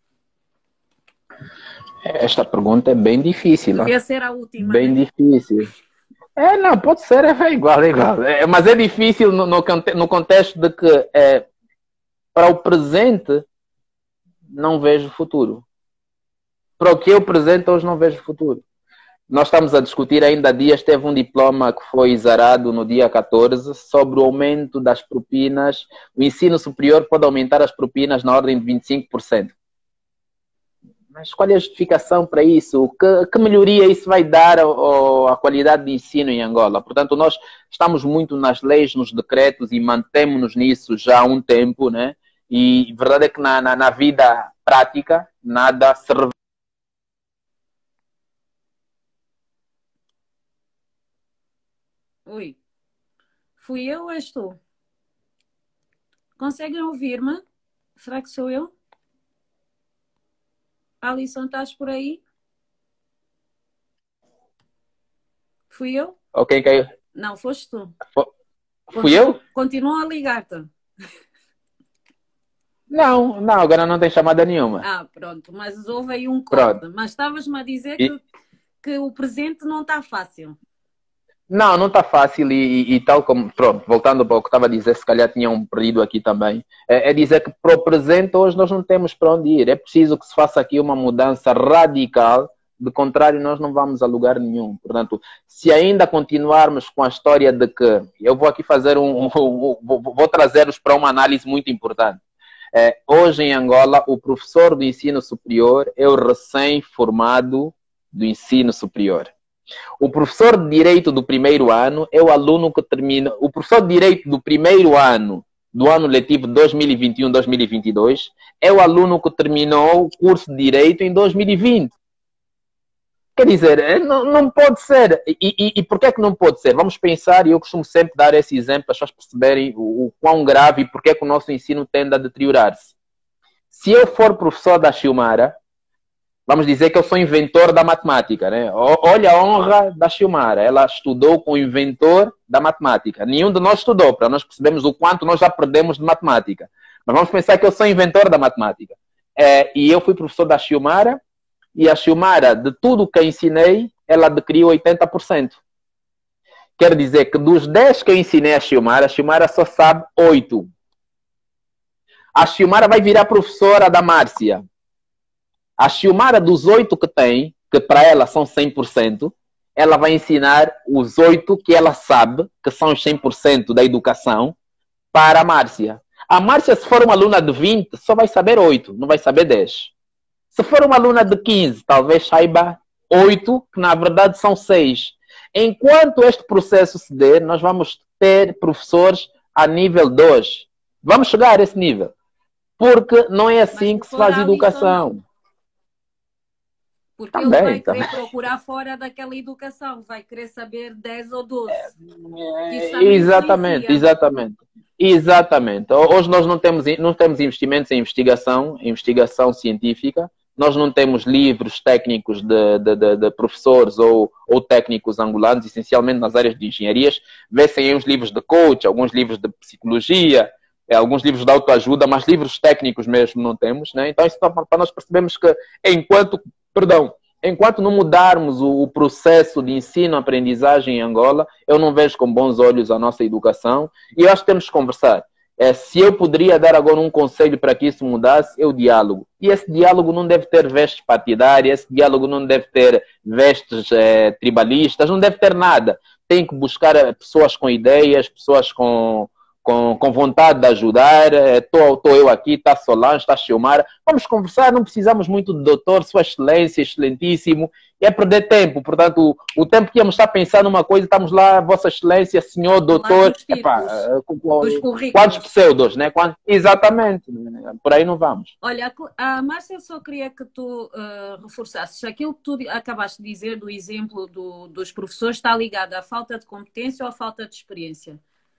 Esta pergunta é bem difícil. Devia ser a última. Bem né? difícil. É, não, pode ser, é igual, é igual. É, mas é difícil no, no, no contexto de que é, para o presente não vejo futuro. Para o que eu presente hoje não vejo futuro. Nós estamos a discutir ainda há dias, teve um diploma que foi exarado no dia catorze sobre o aumento das propinas. O ensino superior pode aumentar as propinas na ordem de vinte e cinco por cento. Mas qual é a justificação para isso? Que, que melhoria isso vai dar à qualidade de ensino em Angola? Portanto, nós estamos muito nas leis, nos decretos e mantemos-nos nisso já há um tempo, né? E a verdade é que na, na, na vida prática nada se revela. Oi, fui eu ou és tu? Conseguem ouvir-me? Será que sou eu? Alisson, estás por aí? Fui eu? Ok, caiu. Não, foste tu. Fui eu? Continuam a ligar-te. Não, não, agora não tem chamada nenhuma. Ah, pronto, mas houve aí um corte. Pronto. Mas estavas-me a dizer e... que, que o presente não está fácil. Não, não está fácil e, e, e tal como, pronto, voltando para o que estava a dizer, se calhar tinham perdido aqui também, é, é dizer que para o presente hoje nós não temos para onde ir, é preciso que se faça aqui uma mudança radical, de contrário nós não vamos a lugar nenhum. Portanto, se ainda continuarmos com a história de que, eu vou aqui fazer um, um, um vou, vou trazer-os para uma análise muito importante. É, hoje em Angola, o professor do ensino superior é o recém-formado do ensino superior. O professor de Direito do primeiro ano é o aluno que termina... O professor de Direito do primeiro ano, do ano letivo dois mil e vinte e um, dois mil e vinte e dois, é o aluno que terminou o curso de Direito em dois mil e vinte. Quer dizer, não, não pode ser. E, e, e por que é que não pode ser? Vamos pensar, e eu costumo sempre dar esse exemplo para as pessoas perceberem o, o quão grave e por que é que o nosso ensino tende a deteriorar-se. Se eu for professor da Xiomara, vamos dizer que eu sou inventor da matemática, né? Olha a honra da Xiomara. Ela estudou com o inventor da matemática. Nenhum de nós estudou, para nós percebermos o quanto nós já perdemos de matemática. Mas vamos pensar que eu sou inventor da matemática. É, e eu fui professor da Xiomara, e a Xiomara, de tudo que eu ensinei, ela adquiriu oitenta por cento. Quer dizer que dos dez que eu ensinei a Xiomara, a Xiomara só sabe oito. A Xiomara vai virar professora da Márcia. A Xiomara, dos oito que tem, que para ela são cem por cento, ela vai ensinar os oito que ela sabe, que são os cem por cento da educação, para a Márcia. A Márcia, se for uma aluna de vinte, só vai saber oito, não vai saber dez. Se for uma aluna de quinze, talvez saiba oito, que na verdade são seis. Enquanto este processo se der, nós vamos ter professores a nível dois. Vamos chegar a esse nível. Porque não é assim Mas que se se for faz à lista, educação. não. Porque ele Também, vai também. querer procurar fora daquela educação, vai querer saber dez ou doze. Isso É, também exatamente, influencia. exatamente. Exatamente. Hoje nós não temos, não temos investimentos em investigação, investigação científica. Nós não temos livros técnicos de, de, de, de professores ou, ou técnicos angolanos, essencialmente nas áreas de engenharias. Vê-se aí uns livros de coach, alguns livros de psicologia, alguns livros de autoajuda, mas livros técnicos mesmo não temos, né? Então isso para nós percebemos que enquanto, perdão, enquanto não mudarmos o, o processo de ensino-aprendizagem em Angola, eu não vejo com bons olhos a nossa educação e eu acho que temos que conversar. É, se eu poderia dar agora um conselho para que isso mudasse, é o diálogo. E esse diálogo não deve ter vestes partidárias, esse diálogo não deve ter vestes é, tribalistas, não deve ter nada. Tem que buscar pessoas com ideias, pessoas com, com, com vontade de ajudar. Estou é, eu aqui, está Solange, está Xiomara. Vamos conversar, não precisamos muito do doutor, sua excelência, excelentíssimo. É perder tempo. Portanto, o, o tempo que íamos estar pensando numa coisa, estamos lá, vossa excelência, senhor, doutor. Epá, quantos pseudos, né? Quantos... Exatamente. Por aí não vamos. Olha, a Márcia só queria que tu uh, reforçasses. Aquilo que tu acabaste de dizer do exemplo do, dos professores está ligado à falta de competência ou à falta de experiência?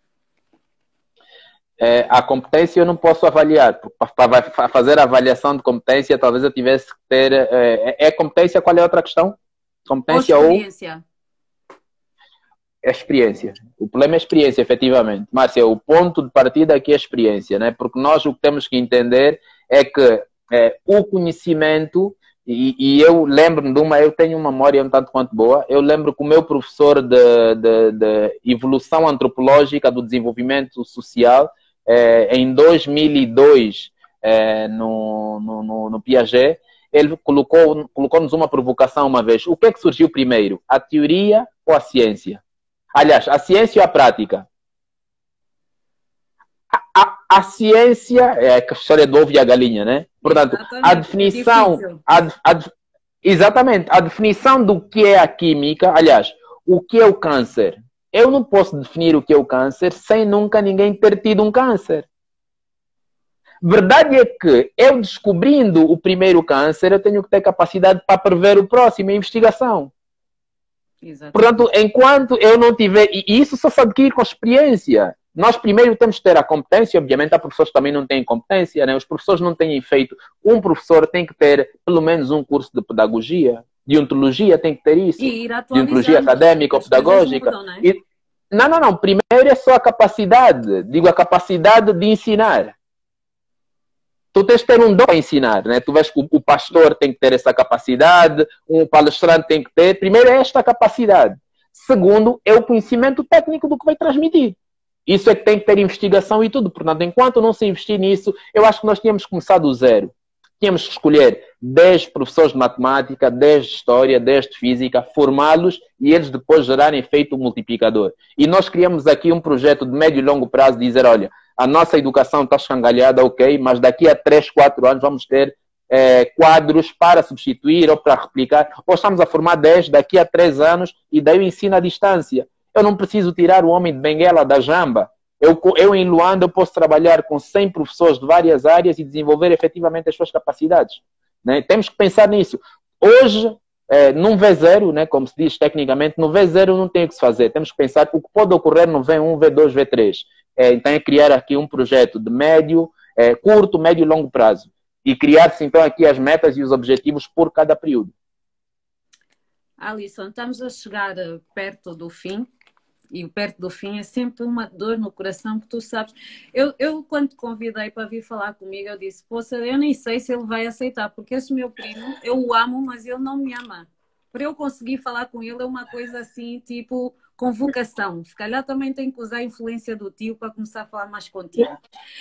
É, a competência eu não posso avaliar. Para fazer a avaliação de competência, talvez eu tivesse que ter... É, é competência, qual é a outra questão? Competência ou experiência? Ou... É experiência. O problema é a experiência, efetivamente. Márcia, o ponto de partida aqui é a experiência, né? Porque nós o que temos que entender é que é, o conhecimento... E, e eu lembro-me de uma... Eu tenho uma memória um tanto quanto boa. Eu lembro que o meu professor de, de, de evolução antropológica do desenvolvimento social... É, em dois mil e dois, é, no, no, no, no Piaget, ele colocou, colocou-nos uma provocação uma vez. O que é que surgiu primeiro? A teoria ou a ciência? Aliás, a ciência ou a prática? A, a, a ciência é a história do ovo e a galinha, né? Portanto, exatamente. A definição... A, a, exatamente. A definição do que é a química... Aliás, o que é o câncer? Eu não posso definir o que é o câncer sem nunca ninguém ter tido um câncer. Verdade é que eu descobrindo o primeiro câncer, eu tenho que ter capacidade para prever o próximo, a investigação. Exatamente. Portanto, enquanto eu não tiver... E isso só se adquire com experiência. Nós primeiro temos que ter a competência, obviamente há professores que também não têm competência, né? Os professores não têm feito... Um professor tem que ter pelo menos um curso de pedagogia. De ontologia tem que ter isso. E ir de ontologia académica ou pedagógica. Mudam, né? E, não, não, não. Primeiro é só a capacidade. Digo, a capacidade de ensinar. Tu tens que ter um dom para ensinar, né? Tu vês que o, o pastor tem que ter essa capacidade, um palestrante tem que ter. Primeiro é esta capacidade. Segundo, é o conhecimento técnico do que vai transmitir. Isso é que tem que ter investigação e tudo. Portanto, enquanto não se investir nisso, eu acho que nós tínhamos que começar do zero. Tínhamos que escolher dez professores de matemática, dez de história, dez de física, formá-los e eles depois gerarem efeito multiplicador. E nós criamos aqui um projeto de médio e longo prazo, de dizer, olha, a nossa educação está escangalhada, ok, mas daqui a três, quatro anos vamos ter é, quadros para substituir ou para replicar. Ou estamos a formar dez daqui a três anos e daí o ensino à distância. Eu não preciso tirar o homem de Benguela da Jamba. Eu, eu, em Luanda, eu posso trabalhar com cem professores de várias áreas e desenvolver efetivamente as suas capacidades. Né? Temos que pensar nisso. Hoje, é, num V zero, né, como se diz tecnicamente, no V zero não tem o que se fazer. Temos que pensar o que pode ocorrer no V um, V dois, V três. É, então, é criar aqui um projeto de médio, é, curto, médio e longo prazo. E criar-se, então, aqui as metas e os objetivos por cada período. Alisson, estamos a chegar perto do fim. E perto do fim é sempre uma dor no coração, que tu sabes. Eu, eu quando te convidei para vir falar comigo, eu disse, poxa, eu nem sei se ele vai aceitar, porque esse meu primo, eu o amo, mas ele não me ama. Para eu conseguir falar com ele é uma coisa assim, tipo convocação. Se calhar também tenho que usar a influência do tio para começar a falar mais contigo.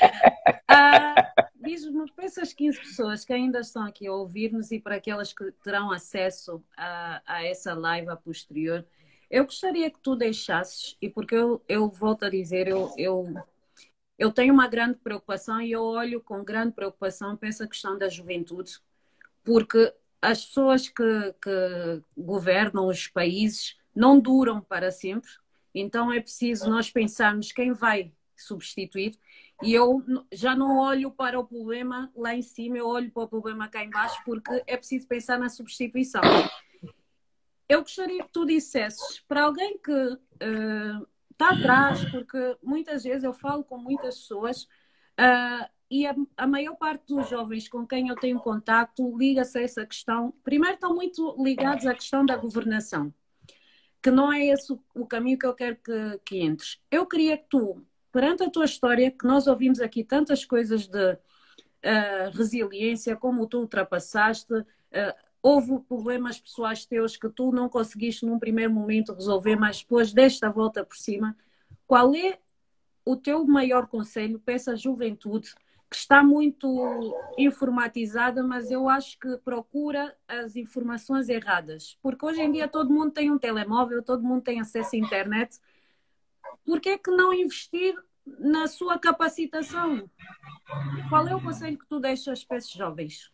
Ah, diz-me, para essas quinze pessoas que ainda estão aqui a ouvir-nos e para aquelas que terão acesso a, a essa live a posterior, eu gostaria que tu deixasses, e porque eu, eu volto a dizer, eu, eu, eu tenho uma grande preocupação e eu olho com grande preocupação para essa questão da juventude, porque as pessoas que, que governam os países não duram para sempre, então é preciso nós pensarmos quem vai substituir. E eu já não olho para o problema lá em cima, eu olho para o problema cá em baixo, porque é preciso pensar na substituição. Eu gostaria que tu dissesses para alguém que uh, está atrás, porque muitas vezes eu falo com muitas pessoas uh, e a, a maior parte dos jovens com quem eu tenho contacto liga-se a essa questão. Primeiro, estão muito ligados à questão da governação, que não é esse o, o caminho que eu quero que, que entres. Eu queria que tu, perante a tua história, que nós ouvimos aqui tantas coisas de uh, resiliência, como tu ultrapassaste, uh, houve problemas pessoais teus que tu não conseguiste num primeiro momento resolver, mas depois deste a volta por cima. Qual é o teu maior conselho para essa juventude que está muito informatizada, mas eu acho que procura as informações erradas? Porque hoje em dia todo mundo tem um telemóvel, todo mundo tem acesso à internet. Por que é que não investir na sua capacitação? Qual é o conselho que tu deixas para esses jovens?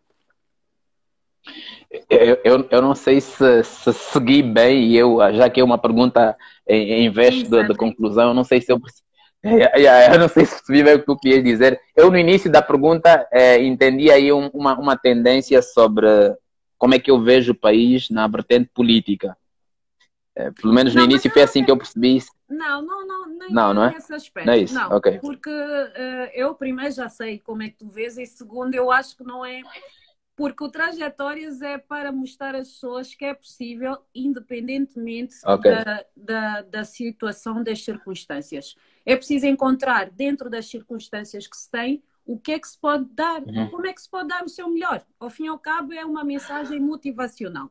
Eu, eu, eu não sei se, se segui bem, e eu, já que é uma pergunta em, em vez de, de conclusão, eu não sei se eu eu não sei se percebi bem o que tu querias dizer. Eu, no início da pergunta, eh, entendi aí um, uma, uma tendência sobre como é que eu vejo o país na vertente política. Eh, pelo menos no não, início foi assim que eu percebi. Não, não, não, nem não, não é nesse aspecto. Não é isso? Não, okay. Porque uh, eu primeiro já sei como é que tu vês, e segundo eu acho que não é... Porque o Trajetórias é para mostrar às pessoas que é possível, independentemente okay. da, da, da situação, das circunstâncias. É preciso encontrar, dentro das circunstâncias que se tem, o que é que se pode dar, uhum. como é que se pode dar o seu melhor. Ao fim e ao cabo, é uma mensagem motivacional.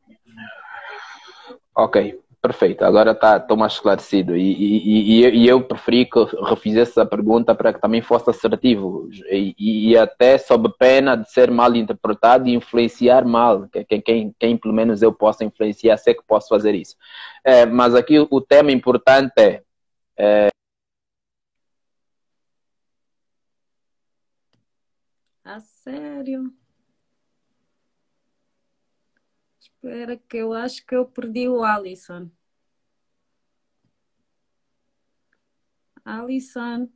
Ok, perfeito. Agora está mais esclarecido. E, e, e, e eu preferi que refizesse a pergunta para que também fosse assertivo. E, e até sob pena de ser mal interpretado e influenciar mal. Quem, quem, quem pelo menos eu possa influenciar, sei que posso fazer isso. É, mas aqui o tema importante é... é Ah, sério? Espera que eu acho que eu perdi o Alisson. Alisson.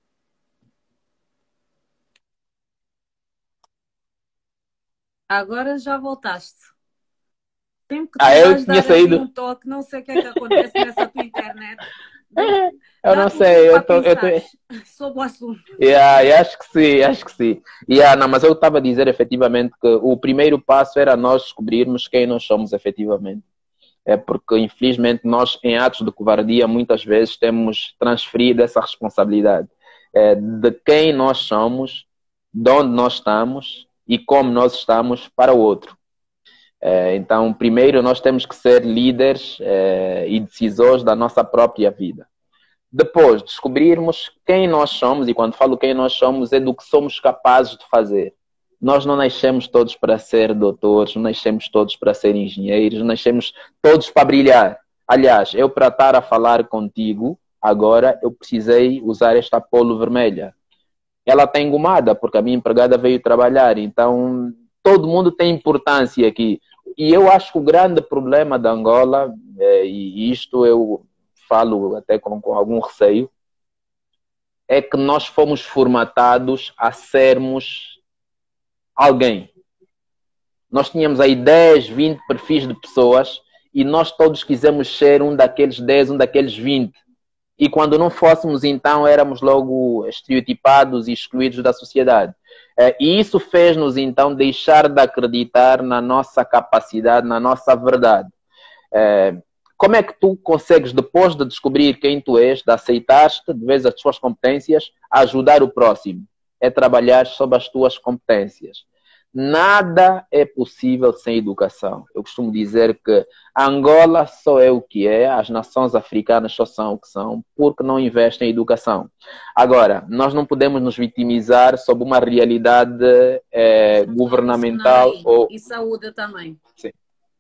Agora já voltaste. Sempre que tu ah, eu vais tinha dar saído. um toque, não sei o que é que acontece nessa tua internet. Eu não sei, eu tô, eu tô... sobre o assunto. Yeah, eu acho que sim, acho que sim. Yeah, não, mas eu estava a dizer efetivamente que o primeiro passo era nós descobrirmos quem nós somos efetivamente. É porque, infelizmente, nós, em atos de covardia, muitas vezes temos transferido essa responsabilidade é, de quem nós somos, de onde nós estamos e como nós estamos para o outro. É, então, primeiro, nós temos que ser líderes é, e decisores da nossa própria vida. Depois, descobrirmos quem nós somos, e quando falo quem nós somos, é do que somos capazes de fazer. Nós não nascemos todos para ser doutores, não nascemos todos para ser engenheiros, não nascemos todos para brilhar. Aliás, eu para estar a falar contigo, agora eu precisei usar esta polo vermelha. Ela está engomada, porque a minha empregada veio trabalhar, então todo mundo tem importância aqui. E eu acho que o grande problema da Angola, é, e isto eu falo até com, com algum receio, é que nós fomos formatados a sermos alguém. Nós tínhamos aí dez, vinte perfis de pessoas e nós todos quisemos ser um daqueles dez, um daqueles vinte. E quando não fôssemos, então, éramos logo estereotipados e excluídos da sociedade. E isso fez-nos, então, deixar de acreditar na nossa capacidade, na nossa verdade. Como é que tu consegues, depois de descobrir quem tu és, de aceitar-te, de ver as tuas competências, ajudar o próximo? É trabalhar sobre as tuas competências. Nada é possível sem educação. Eu costumo dizer que a Angola só é o que é, as nações africanas só são o que são, porque não investem em educação. Agora, nós não podemos nos vitimizar sob uma realidade é, governamental. E, ou... e saúde também. Sim.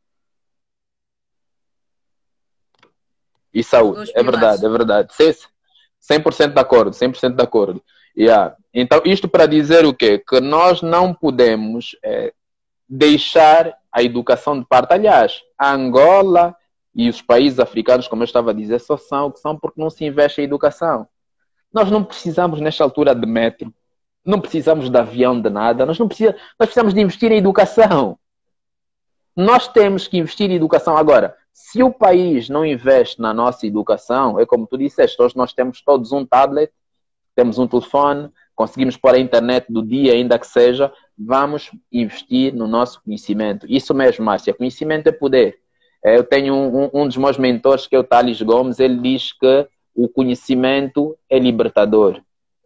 E saúde, é verdade, é verdade. cem por cento de acordo, cem por cento de acordo. Yeah. Então, isto para dizer o quê? Que nós não podemos é, deixar a educação de parte. Aliás, a Angola e os países africanos, como eu estava a dizer, só são o que são porque não se investe em educação. Nós não precisamos, nesta altura, de metro, não precisamos de avião, de nada, nós, não precisa, nós precisamos de investir em educação. Nós temos que investir em educação. Agora, se o país não investe na nossa educação, é como tu disseste, hoje nós temos todos um tablet, temos um telefone, conseguimos pôr a internet do dia, ainda que seja, vamos investir no nosso conhecimento. Isso mesmo, Márcia, conhecimento é poder. Eu tenho um, um dos meus mentores, que é o Thales Gomes, ele diz que o conhecimento é libertador.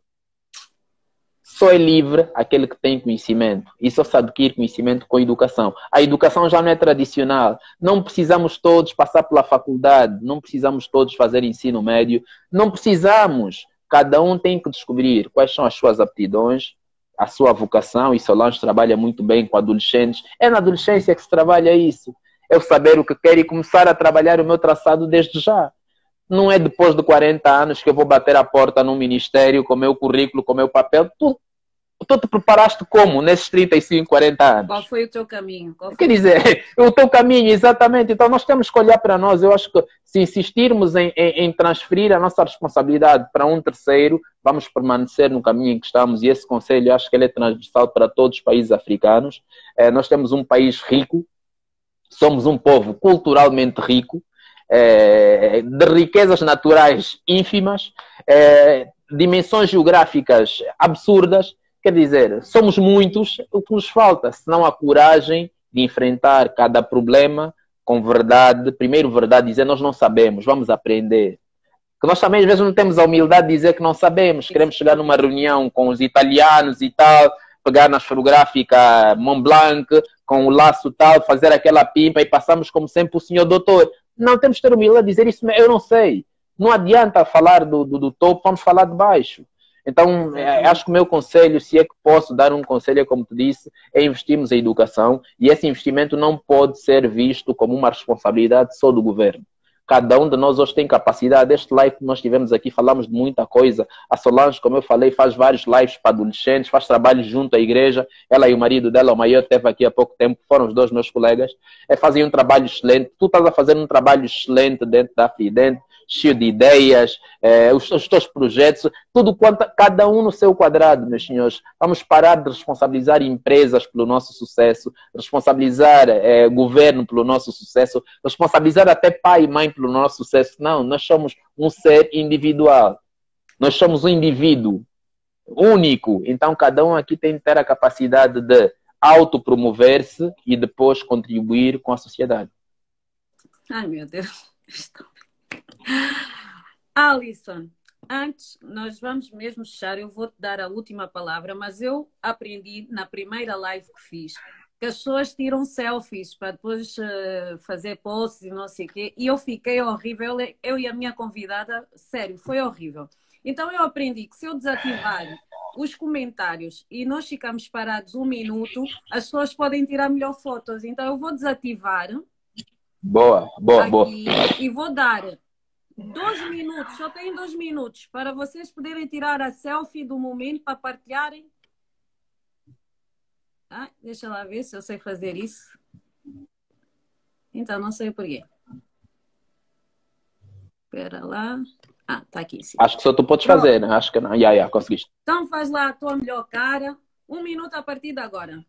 Só é livre aquele que tem conhecimento. E só se adquire conhecimento com educação. A educação já não é tradicional. Não precisamos todos passar pela faculdade. Não precisamos todos fazer ensino médio. Não precisamos. Cada um tem que descobrir quais são as suas aptidões, a sua vocação. E Solange trabalha muito bem com adolescentes. É na adolescência que se trabalha isso. Eu saber o que quero e começar a trabalhar o meu traçado desde já. Não é depois de quarenta anos que eu vou bater a porta num ministério com o meu currículo, com o meu papel. Tu, tu te preparaste como nesses trinta e cinco, quarenta anos? Qual foi o teu caminho? Qual foi? Quer dizer, o teu caminho, exatamente. Então nós temos que olhar para nós. Eu acho que se insistirmos em, em, em transferir a nossa responsabilidade para um terceiro, vamos permanecer no caminho em que estamos. E esse conselho, eu acho que ele é transversal para todos os países africanos. É, nós temos um país rico, somos um povo culturalmente rico, É, de riquezas naturais ínfimas, é, dimensões geográficas absurdas. Quer dizer, somos muitos, o que nos falta, senão a coragem de enfrentar cada problema com verdade. Primeiro, verdade, dizer nós não sabemos, vamos aprender. Que nós também às vezes não temos a humildade de dizer que não sabemos. Queremos chegar numa reunião com os italianos e tal, pegar na esferográfica Mont Blanc, com o laço tal, fazer aquela pimpa e passamos como sempre o senhor doutor. Não, temos que ter humildade de dizer isso, eu não sei. Não adianta falar do, do, do topo, vamos falar de baixo. Então, é, acho que o meu conselho, se é que posso dar um conselho, é como tu disse, é investirmos em educação, e esse investimento não pode ser visto como uma responsabilidade só do governo. Cada um de nós hoje tem capacidade. Este live que nós tivemos aqui, falamos de muita coisa. A Solange, como eu falei, faz vários lives para adolescentes, faz trabalho junto à igreja. Ela e o marido dela, o maior, esteve aqui há pouco tempo, foram os dois meus colegas. É, fazem um trabalho excelente. Tu estás a fazer um trabalho excelente dentro da Afridente, cheio de ideias, é, os, os teus projetos, tudo quanto, cada um no seu quadrado, meus senhores. Vamos parar de responsabilizar empresas pelo nosso sucesso, responsabilizar é, governo pelo nosso sucesso, responsabilizar até pai e mãe pelo nosso sucesso. Não, nós somos um ser individual. Nós somos um indivíduo único. Então, cada um aqui tem que ter a capacidade de autopromover-se e depois contribuir com a sociedade. Ai, meu Deus. Alisson, antes nós vamos mesmo fechar, eu vou-te dar a última palavra, mas eu aprendi na primeira live que fiz que as pessoas tiram selfies para depois uh, fazer posts e não sei o quê, e eu fiquei horrível, eu e a minha convidada, sério, foi horrível. Então eu aprendi que se eu desativar os comentários e nós ficamos parados um minuto, as pessoas podem tirar melhor fotos. Então eu vou desativar. Boa, boa, aqui, boa. E vou dar dois minutos, só tem dois minutos, para vocês poderem tirar a selfie do momento para partilharem. Ah, deixa lá ver se eu sei fazer isso. Então, não sei o porquê. Espera lá. Ah, tá aqui, sim. Acho que só tu podes Pronto. fazer, né? Acho que não. Ya, yeah, yeah, conseguiste. Então faz lá a tua melhor cara. Um minuto a partir de agora.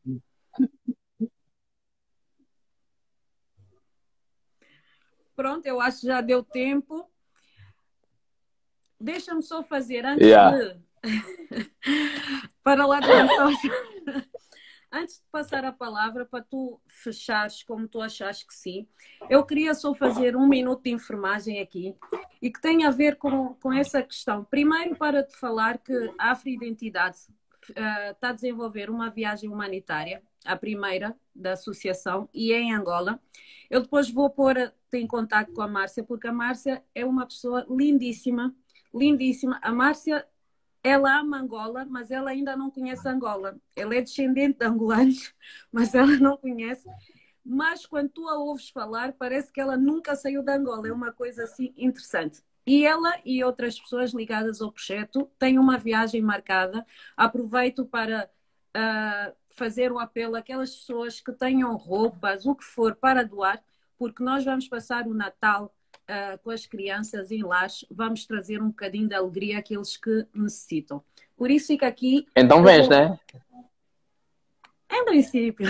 Pronto, eu acho que já deu tempo. Deixa-me só fazer antes Yeah. de... Para lá de mensagem. Antes de passar a palavra para tu fechares como tu achas que sim, eu queria só fazer um minuto de enfermagem aqui e que tem a ver com, com essa questão. Primeiro, para te falar que a Afro-Identidade uh, está a desenvolver uma viagem humanitária, a primeira da associação, e é em Angola. Eu depois vou pôr-te em contato com a Márcia, porque a Márcia é uma pessoa lindíssima, lindíssima. A Márcia... Ela ama Angola, mas ela ainda não conhece Angola. Ela é descendente de angolanos, mas ela não conhece. Mas quando tu a ouves falar, parece que ela nunca saiu de Angola. É uma coisa assim interessante. E ela e outras pessoas ligadas ao projeto têm uma viagem marcada. Aproveito para uh, fazer o apelo àquelas pessoas que tenham roupas, o que for, para doar, porque nós vamos passar o Natal uh, com as crianças em lares, vamos trazer um bocadinho de alegria àqueles que necessitam. Por isso fica aqui... Então vens, vou... né? Em princípio.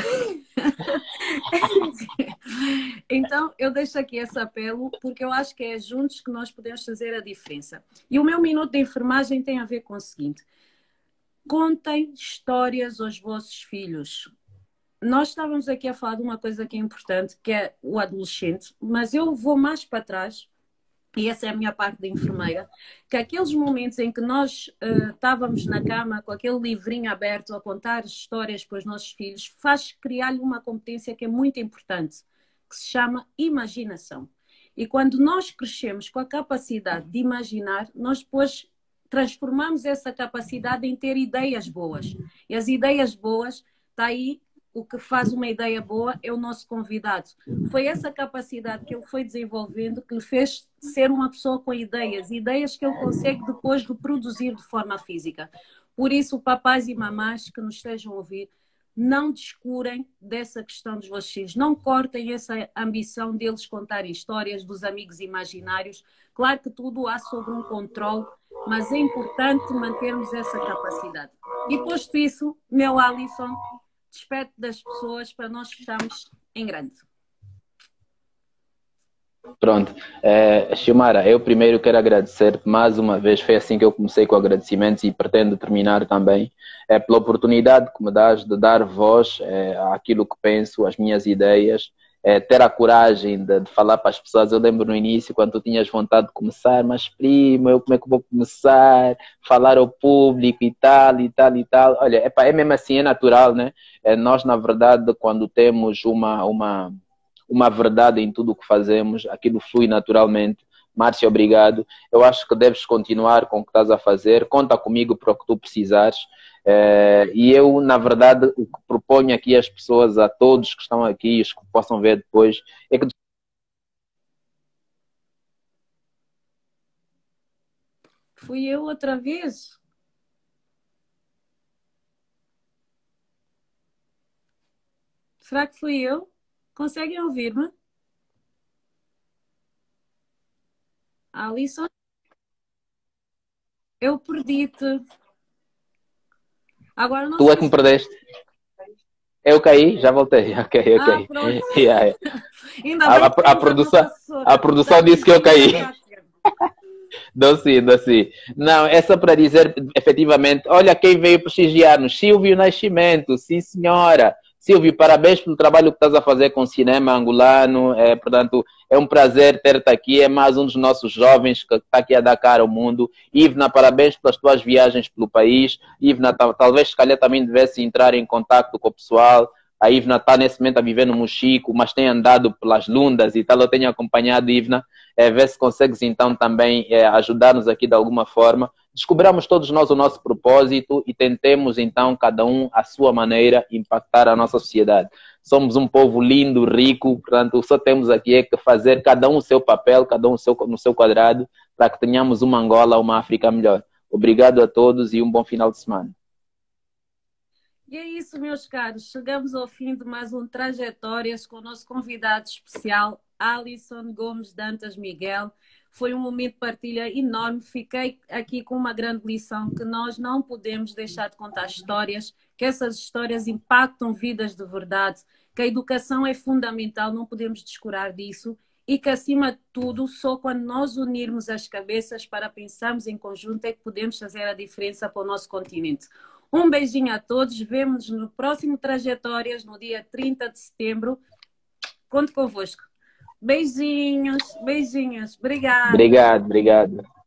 Então, eu deixo aqui esse apelo, porque eu acho que é juntos que nós podemos fazer a diferença. E o meu minuto de enfermagem tem a ver com o seguinte. Contem histórias aos vossos filhos. Nós estávamos aqui a falar de uma coisa que é importante, que é o adolescente, mas eu vou mais para trás, e essa é a minha parte de enfermeira, que aqueles momentos em que nós uh, estávamos na cama com aquele livrinho aberto a contar histórias para os nossos filhos, faz criar-lhe uma competência que é muito importante, que se chama imaginação. E quando nós crescemos com a capacidade de imaginar, nós depois transformamos essa capacidade em ter ideias boas. E as ideias boas, está aí, o que faz uma ideia boa é o nosso convidado. Foi essa capacidade que ele foi desenvolvendo que lhe fez ser uma pessoa com ideias, ideias que ele consegue depois de produzir de forma física. Por isso, papais e mamás que nos estejam a ouvir, não descurem dessa questão dos vossos filhos, não cortem essa ambição deles contarem histórias dos amigos imaginários. Claro que tudo há sobre um controle, mas é importante mantermos essa capacidade. E posto isso, meu Alisson, despede das pessoas para nós fecharmos em grande. Pronto. É, Xiomara, eu primeiro quero agradecer mais uma vez, foi assim que eu comecei com agradecimentos e pretendo terminar também, é, pela oportunidade que me dás de dar voz é, àquilo que penso, às minhas ideias, é, ter a coragem de, de falar para as pessoas. Eu lembro no início, quando tu tinhas vontade de começar, mas primo, eu como é que vou começar? Falar ao público e tal, e tal, e tal. Olha, epa, é mesmo assim, é natural, né? É, nós, na verdade, quando temos uma, uma, uma verdade em tudo o que fazemos, aquilo flui naturalmente. Márcia, obrigado. Eu acho que deves continuar com o que estás a fazer. Conta comigo para o que tu precisares. É, e eu, na verdade, o que proponho aqui às pessoas, a todos que estão aqui, os que possam ver depois, é que... Fui eu outra vez? Será que fui eu? Conseguem ouvir-me? Alisson? Eu perdi-te. Agora não Tu é sei que me se... perdeste. Eu caí, já voltei. Ok, Ah, ok. pronto. Yeah. Ainda A, bem a, que a temos a produção, nossa assessora. a produção Dá-me disse que eu caí. Kátia. Dou sim, dou sim. Não, é só para dizer, efetivamente, olha quem veio prestigiar-nos, Silvio Nascimento, sim senhora. Silvio, parabéns pelo trabalho que estás a fazer com o cinema angolano, é, portanto, é um prazer ter-te aqui, é mais um dos nossos jovens que está aqui a dar cara ao mundo. Ivna, parabéns pelas tuas viagens pelo país. Ivna, talvez, se calhar, também devesse entrar em contato com o pessoal. A Ivna está nesse momento a viver no Mochico, mas tem andado pelas Lundas e tal, eu tenho acompanhado Ivna. É, ver se consegues então também é, ajudar-nos aqui de alguma forma. Descobramos todos nós o nosso propósito e tentemos então, cada um à sua maneira, impactar a nossa sociedade. Somos um povo lindo, rico, portanto só temos aqui é que fazer cada um o seu papel, cada um o seu, no seu quadrado, para que tenhamos uma Angola, uma África melhor. Obrigado a todos e um bom final de semana. E é isso, meus caros. Chegamos ao fim de mais um Trajetórias com o nosso convidado especial, Alisson Gomes Dantas Miguel. Foi um momento de partilha enorme. Fiquei aqui com uma grande lição que nós não podemos deixar de contar histórias, que essas histórias impactam vidas de verdade, que a educação é fundamental, não podemos descurar disso e que, acima de tudo, só quando nós unirmos as cabeças para pensarmos em conjunto é que podemos fazer a diferença para o nosso continente. Um beijinho a todos. Vemo-nos no próximo Trajetórias, no dia trinta de setembro. Conto convosco. Beijinhos, beijinhos. Obrigada. Obrigado, obrigado.